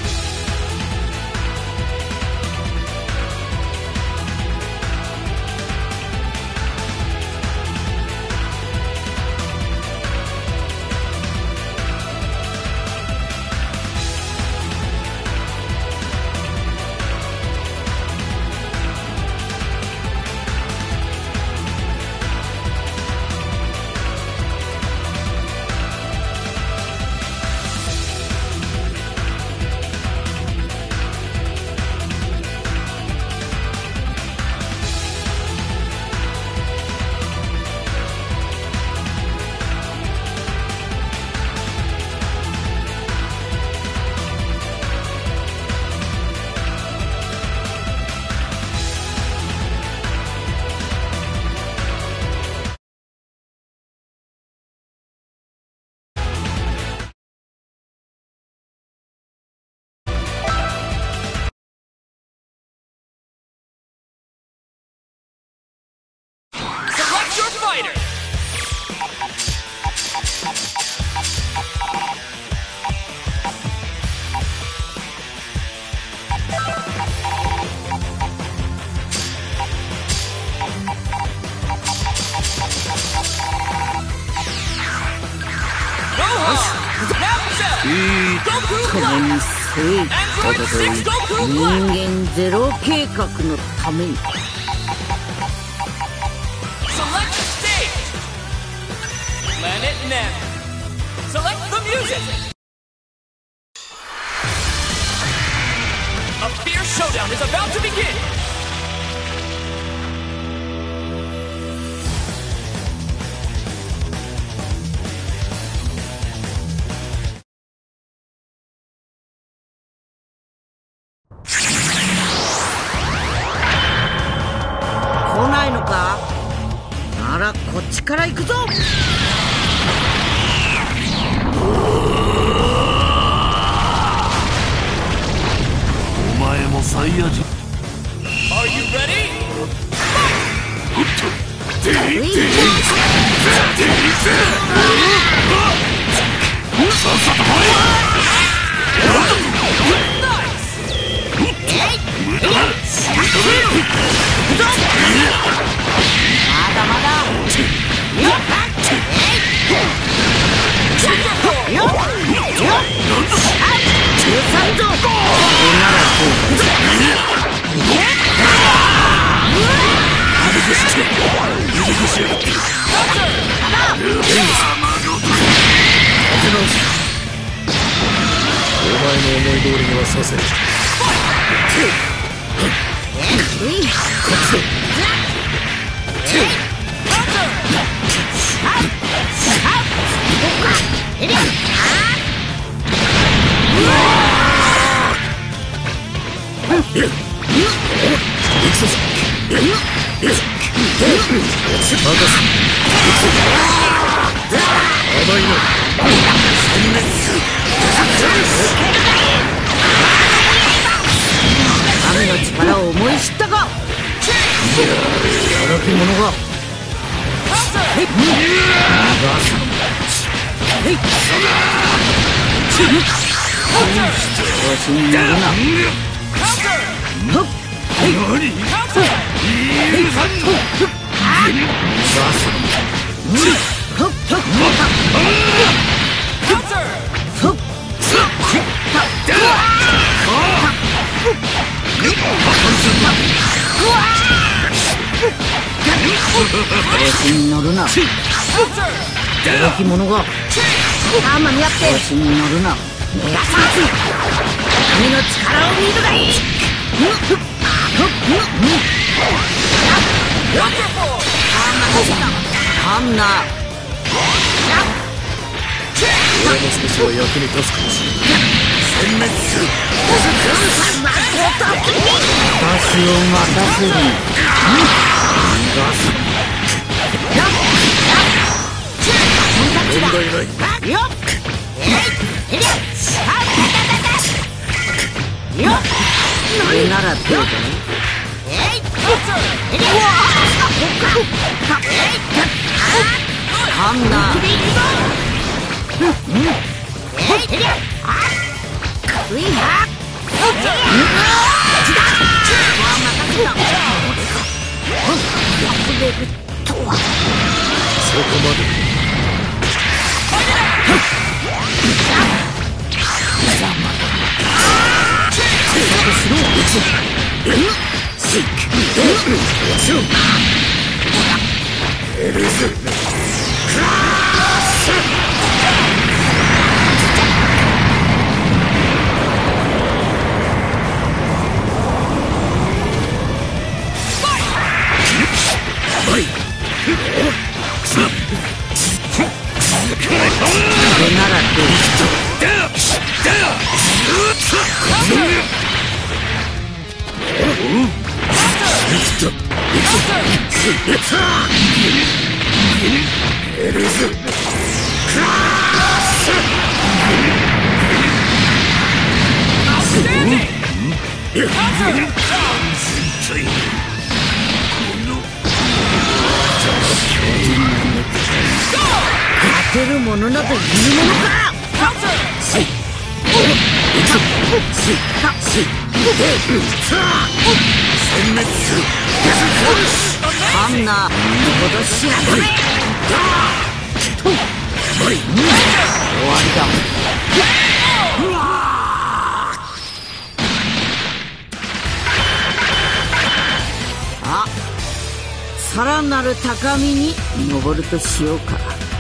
このに正義、人間ゼロ計画のために。来ないのか？ならこっちから行くぞ。 お前もサイヤ人。 Are you ready? さっさと来い。 まだまだ。よっよっよっさんぞ。 お前の思い通りにはさせん。 甘いな。 神の力を思い知ったか。働き者がへい調子に乗るな。調子に乗るな。働き者が間に合って調子に乗るな。目がさつ神の力を見るがいい。かんな。 俺も少しは役に立つかもしれない。殲滅する。 私を待たせる。 問題ない。 よっよっこれならどうだい。かんな。 そこまで。勝てる者などいるものか。かんなこと知らせれ。終わりだ。あ、さらなる高みに登るとしようか。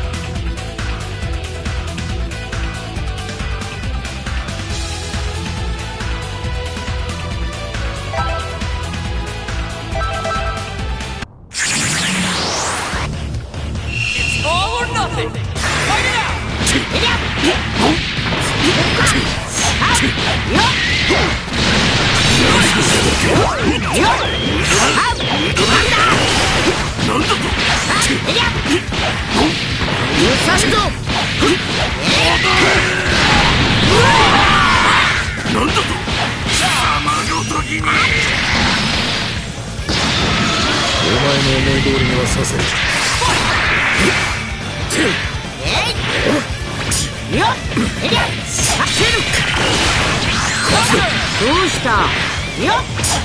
どうしたよっ。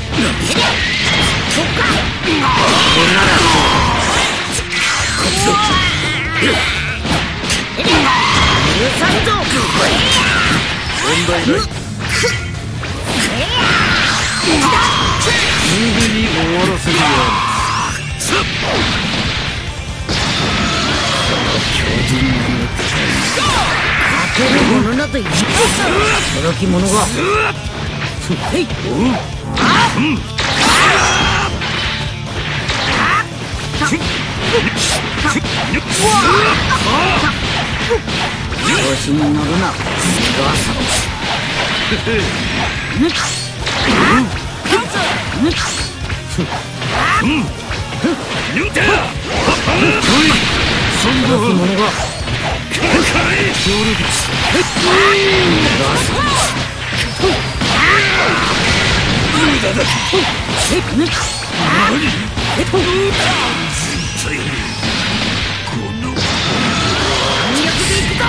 そっか。こんなら許さんぞ。 問題ない。 すぐに終わらせるよ。 勝てる者などいない。働き者がへい。調子に乗るな。 抜いた。そんなものが強力です。無駄だ。何？この全力でいくぞ。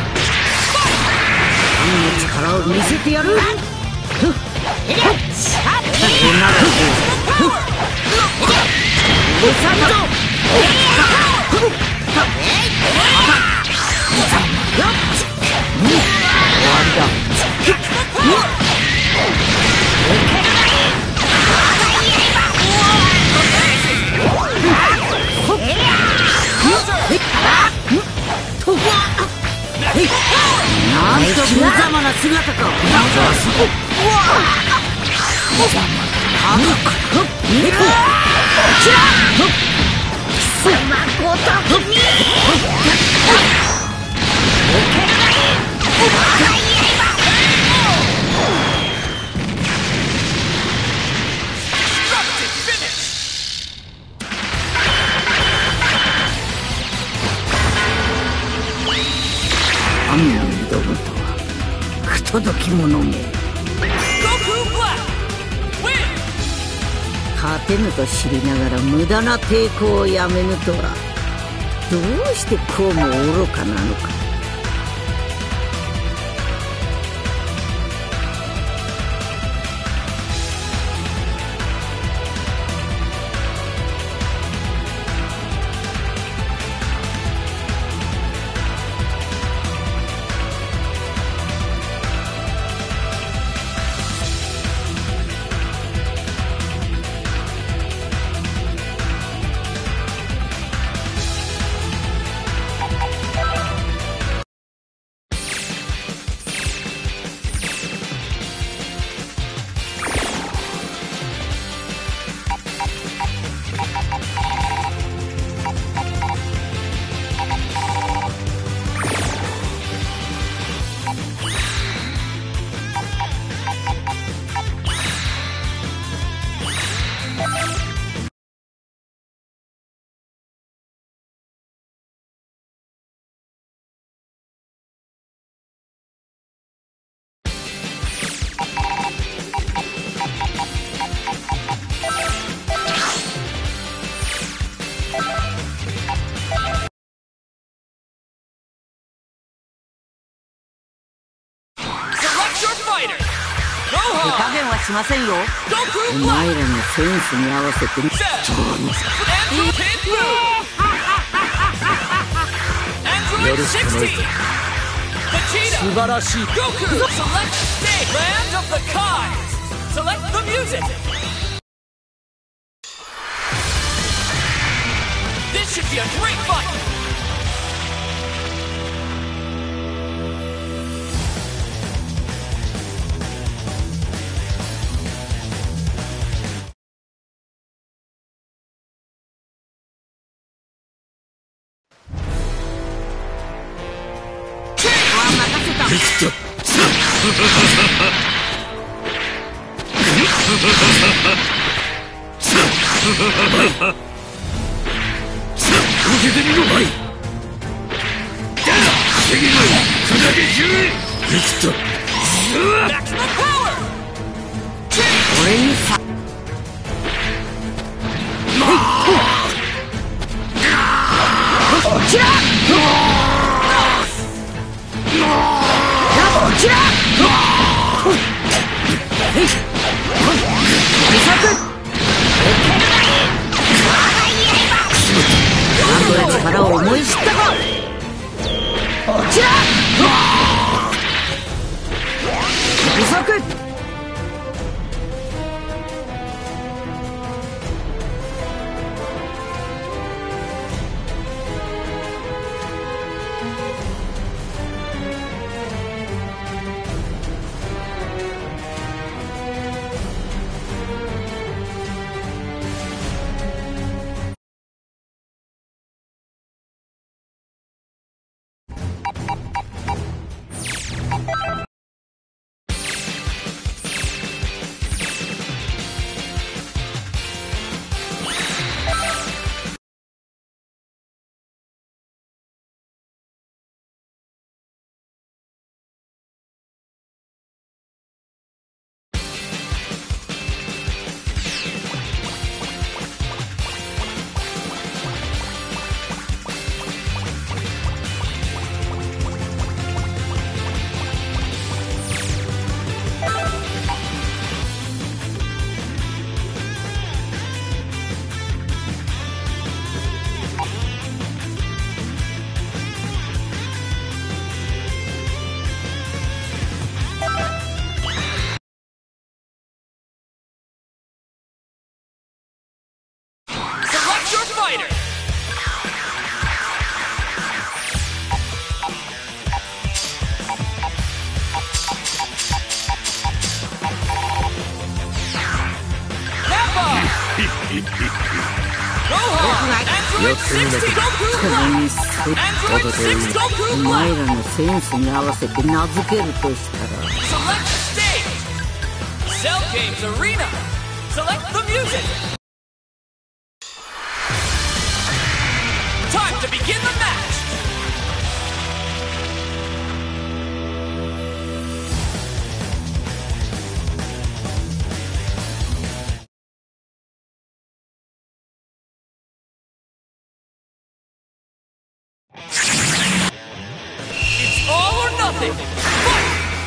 神の力を見せてやる。えりゃっしゃっなんと無様な姿か。神の挑むとは不届き者め。勝てぬと知りながら無駄な抵抗をやめぬとは、どうしてこうも愚かなのか。手加減はしませんよ。お前らのセンスに合わせてみ。素晴らしい。俺にさこちらこちら何の力を思い知ったか。こちら不足。 お前らのセンスに合わせて名付けるとしたら Cell Games Arena. Select the music. Time to begin the match. It's all or nothing. Fight!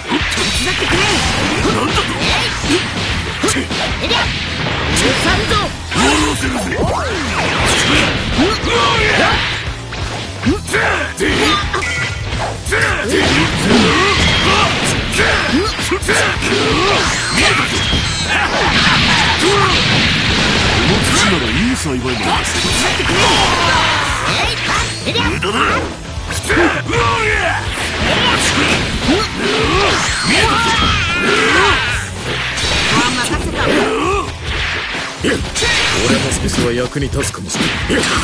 俺のスペスは役に立つかもしれない。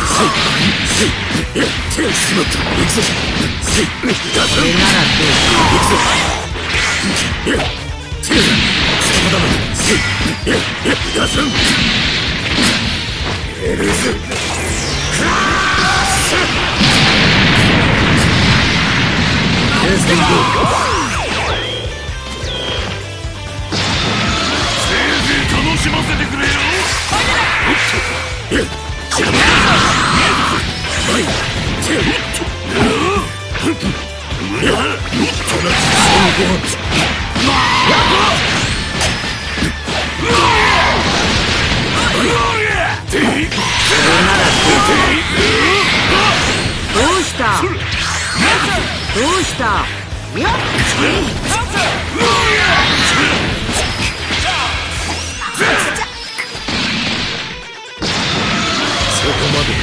しまった。行くぞ。それならどう行くぞ。そこだな。ガスン。エルズ。エスティング。楽しませてくれよ。 どうしたどうしたやっそこまで。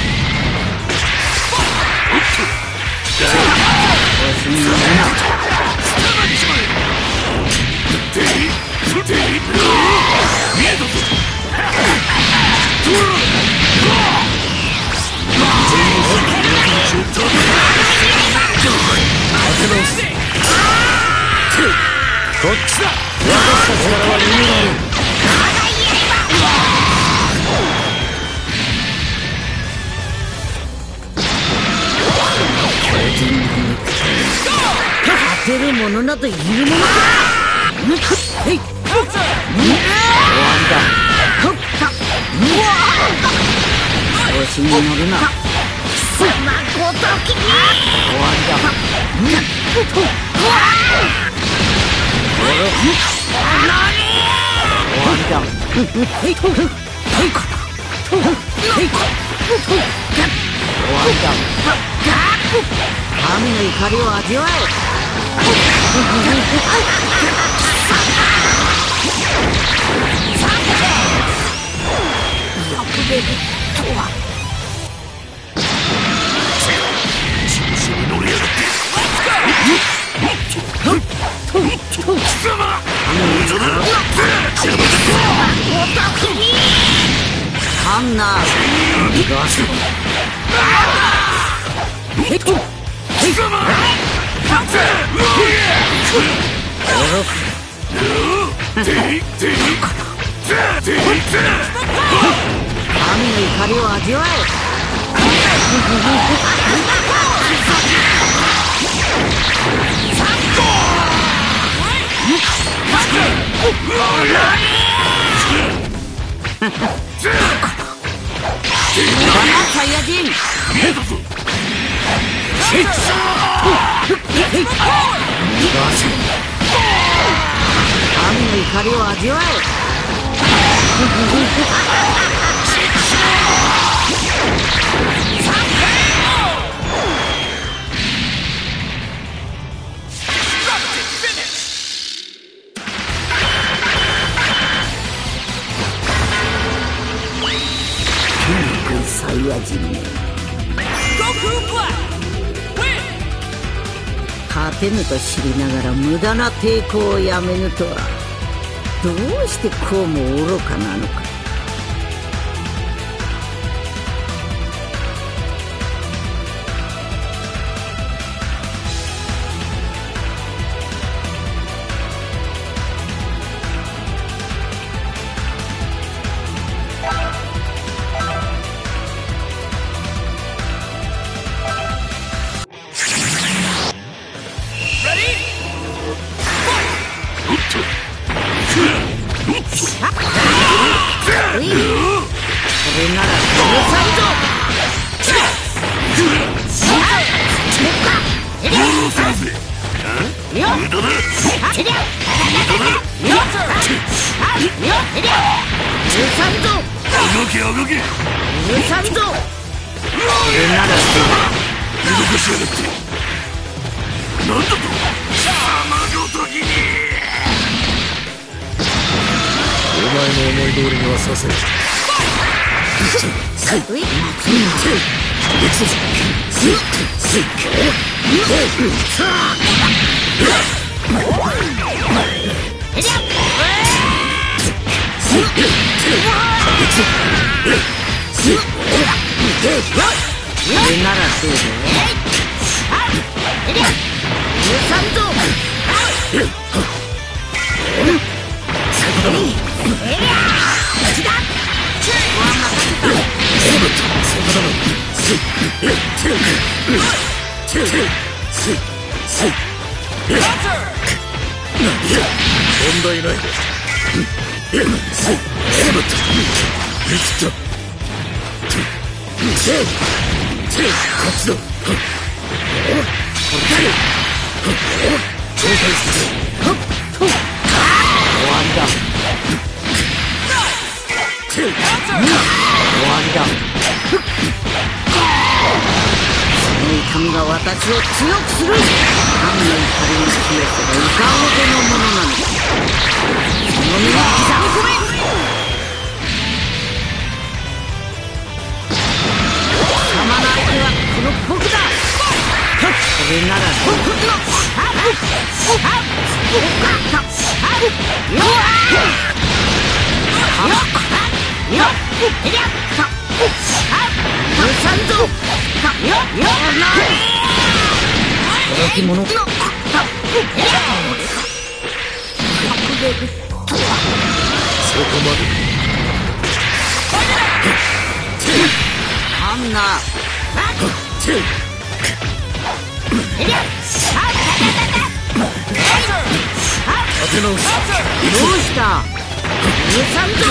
こっちだ。私たちからは逃げられる。 勝てるものなどいるものか。終わりだ。調子に乗るな。そんなごときに終わりだ。終わりだ。神の怒りを味わえ。役べるとは。 調子に乗りやがって。 ハンナー神の怒りを味わえ。サイヤ人神の怒りを味わえ。サイヤ人勝てぬと知りながら無駄な抵抗をやめぬとは、どうしてこうも愚かなのか。 ぜ。無駄だ。無駄だ。動け動け。 許さんぞ。これなら動かしやがって。なんだと。卵とぎに。 お前の思い通りにはさせん。 これならどうだ。許さんぞ。 問題ない。 痛みが私を強くする。神の怒りに消えてはいかほどのものなのか。その身に刻み込め。貴様の相手はこの僕だ。これなら僕の働き者。そこまで。 アンナ。 立て直し。 どうした。許さんぞ。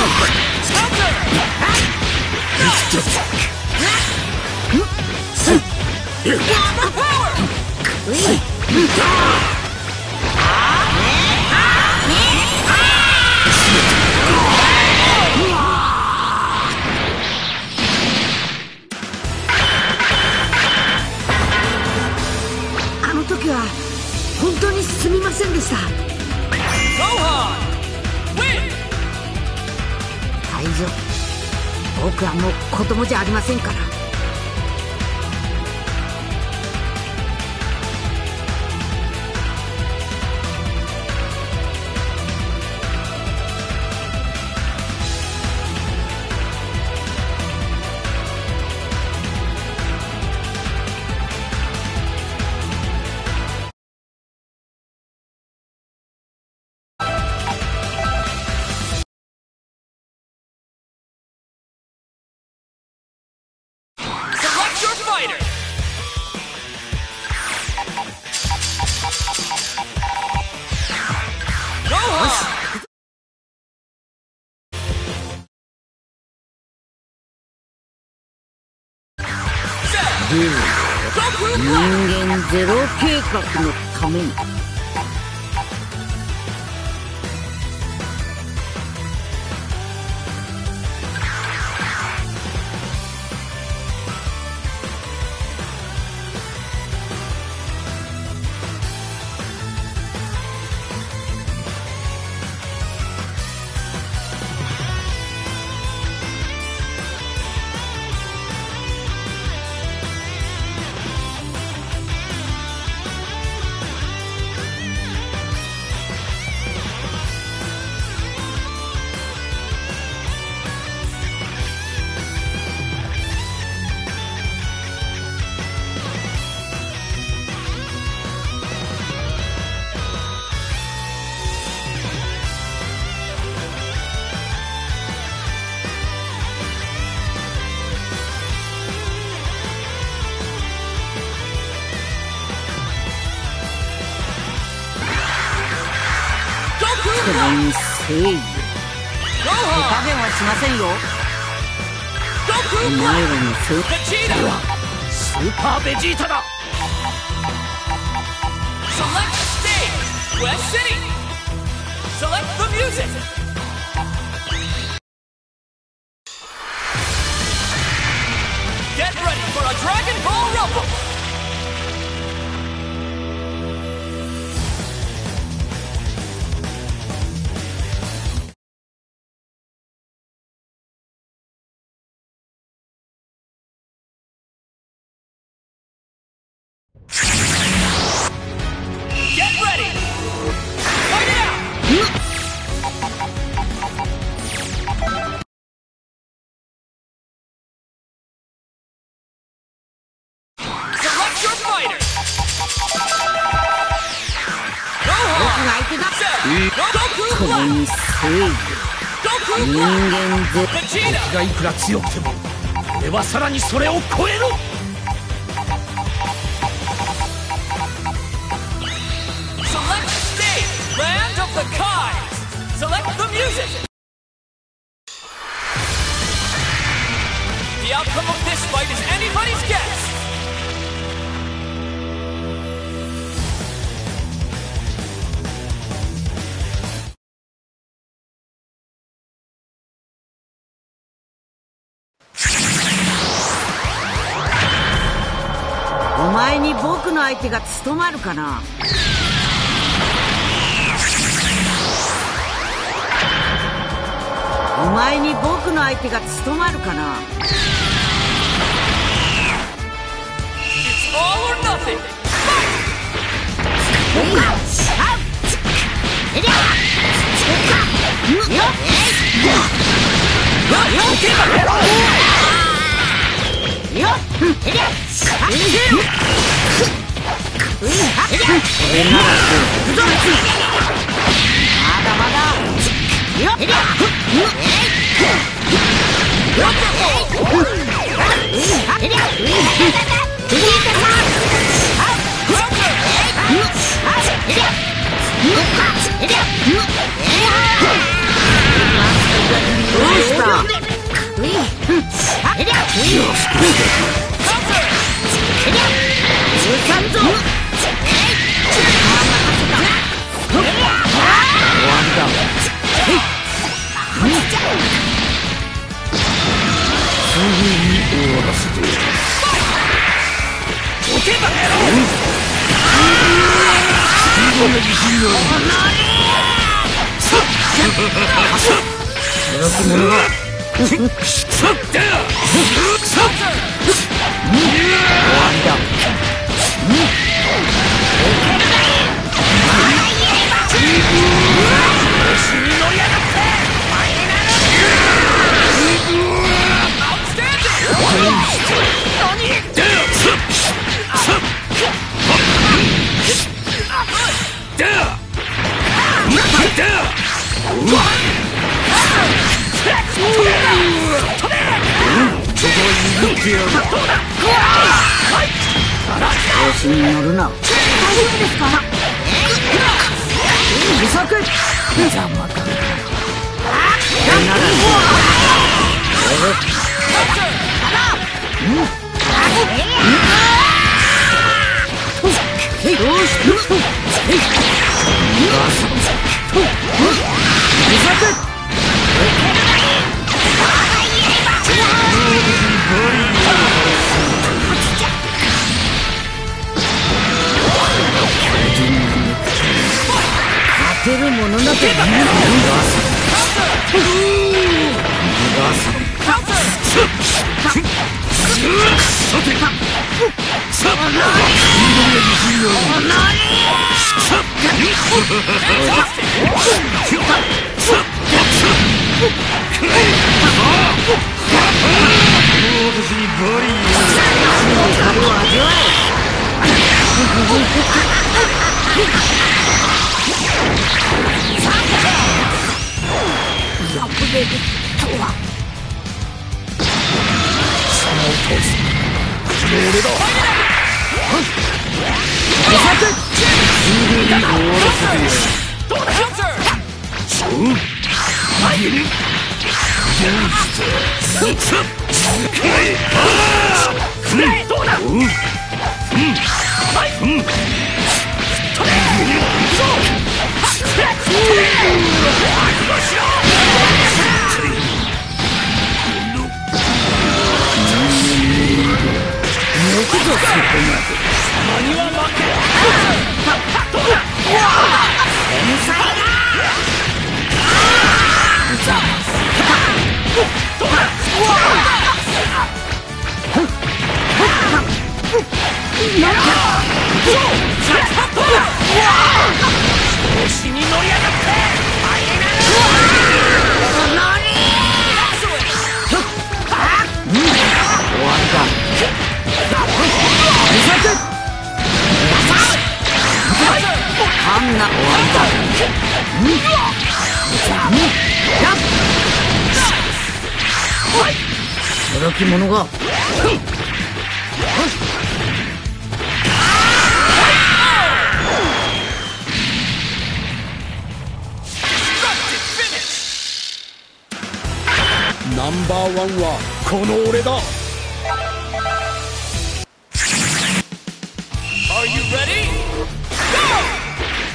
あの時は本当にすみませんでした。大丈夫。僕はもう子供じゃありませんから。人間ゼロ計画のために。それに誠意。手加減はしませんよ。お前らのせい。 スーパーベジータだ。 Select stage, West City. Select the music. Get ready for a Dragon Ball Rumble. Get ready! Fight it out! Select your fighter! Gohan! Goku Black! Vegeta! がいくら強くても俺はさらにそれを超える。 Select stage, Land of the Kai. Select the music. The outcome of this fight is anybody's guess. Oh, お前に僕の相手が務まるかな。お前に僕の相手が務まるかな。 It's all or nothing. Counter! そこまで。 貴様には負けん。 天才だ。 調子に乗り上がってあんな終わりだ。働き者がナンバーワンはこの俺だ。Are you ready? Go!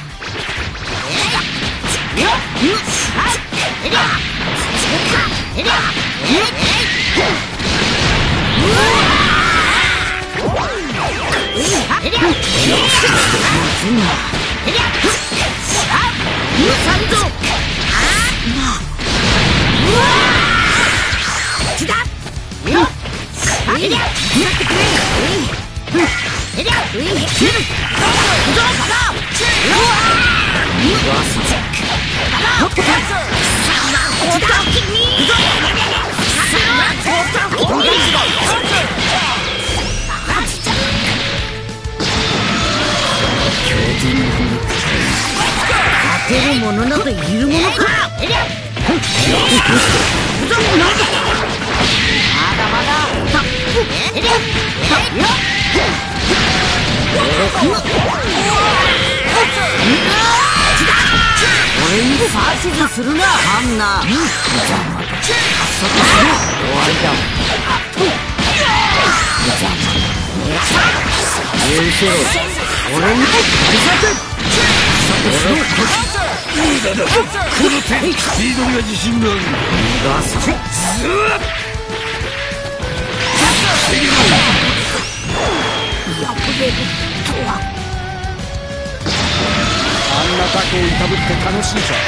勝てるものなどいるものか。俺に指図するな、ハンナ。終わりだ。許せろ。俺に無駄だ。この手スピードには自信がある。 逃がさあんなタコをいたぶって楽しいか。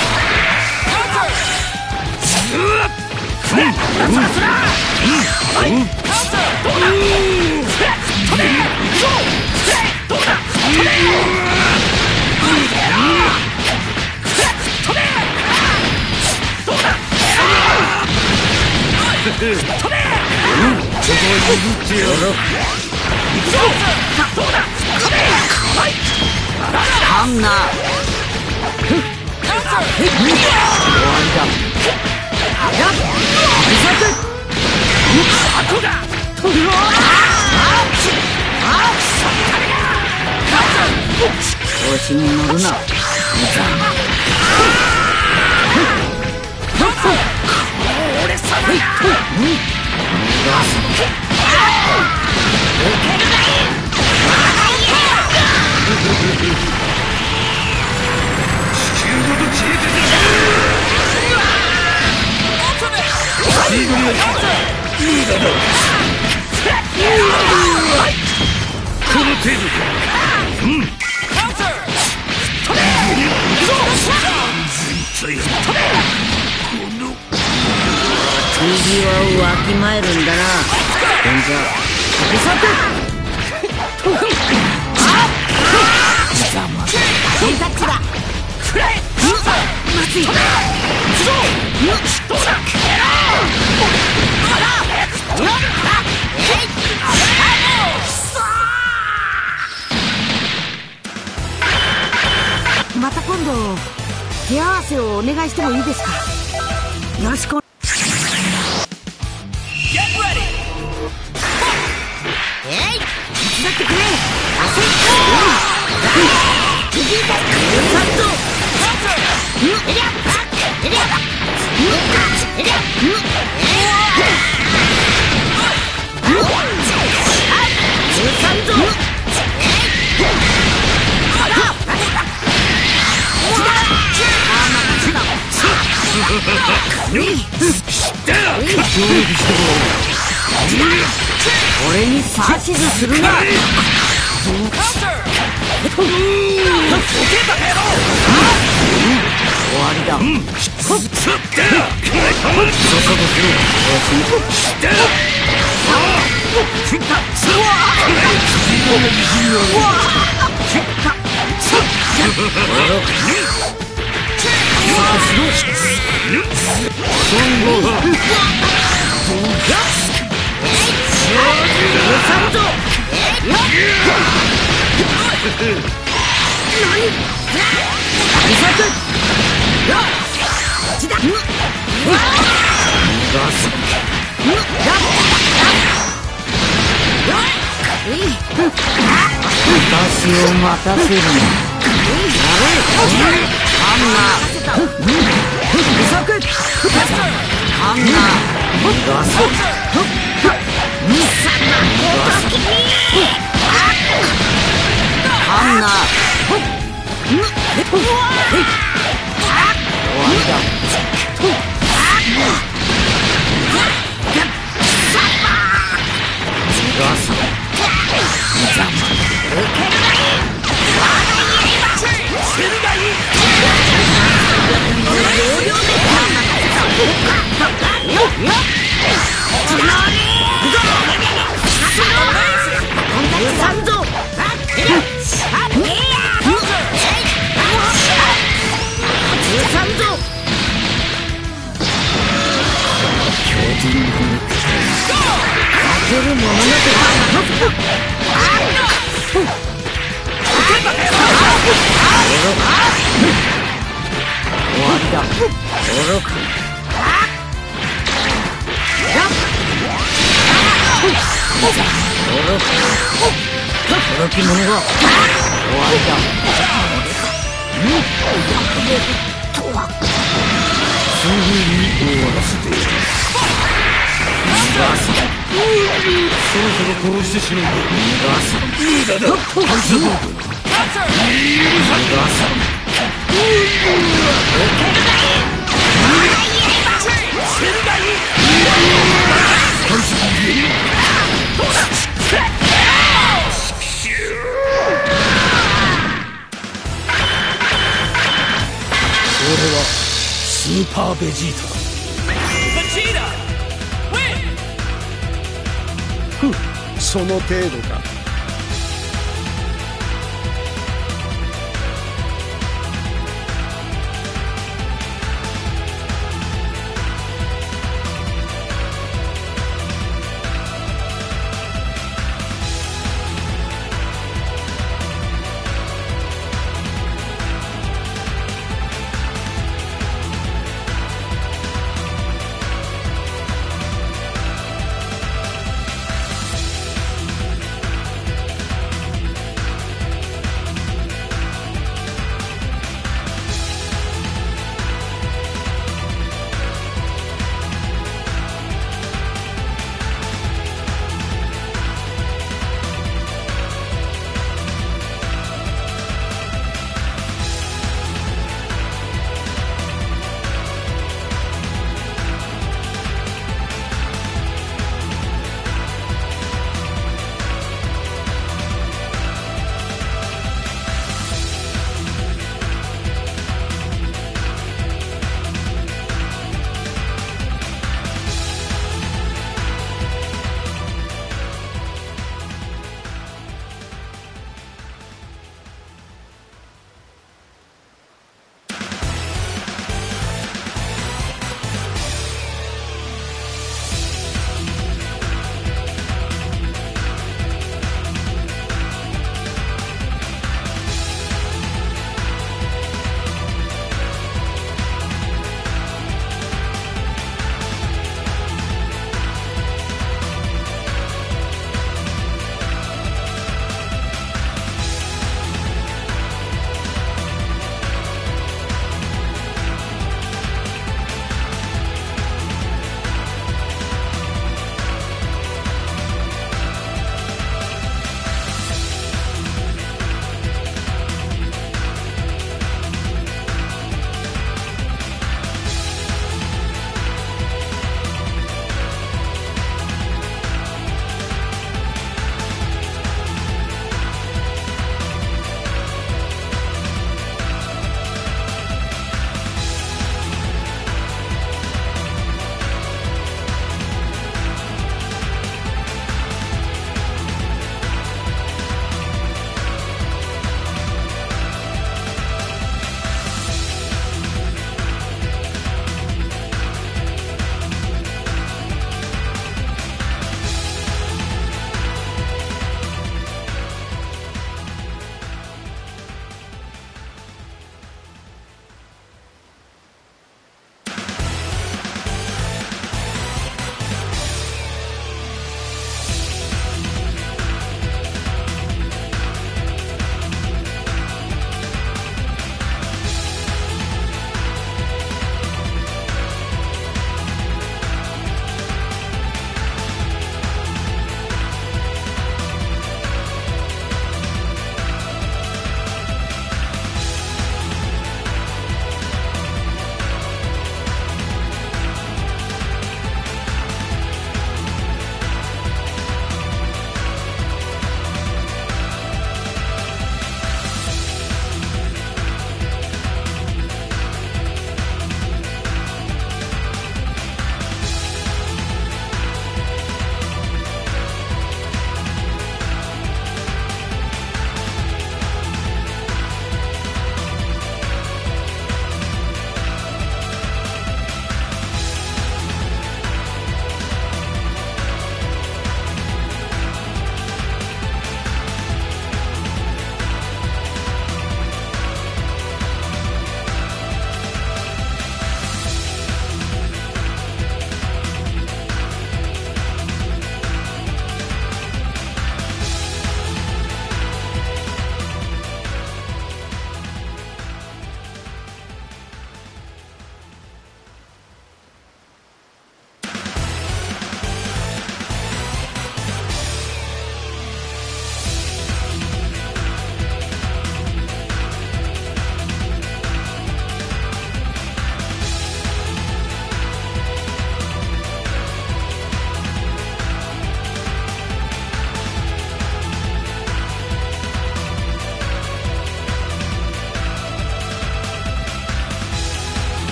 ハンナ。終わりだ。調子に乗るな。 俺様だ。 地球ごと消えてた。スピードが無駄だ。この程度で。うん。 指輪をわきまえるんだな。ほんじゃ飛さて。ざまヘイタッチだ。まずい。また今度手合わせをお願いしてもいいですか。よろしく。 知った。 俺に指図するな。終わりだ。私を待たせるな。ハンナハンナ逃がす。ハンナ終わりだ。逃がす。驚き者が終わりだ。すぐに終わらせてそろそろ殺してしまう。無駄だ。反射動作。俺はスーパーベジータだ。 Vegeta! Win! ふん、その程度か。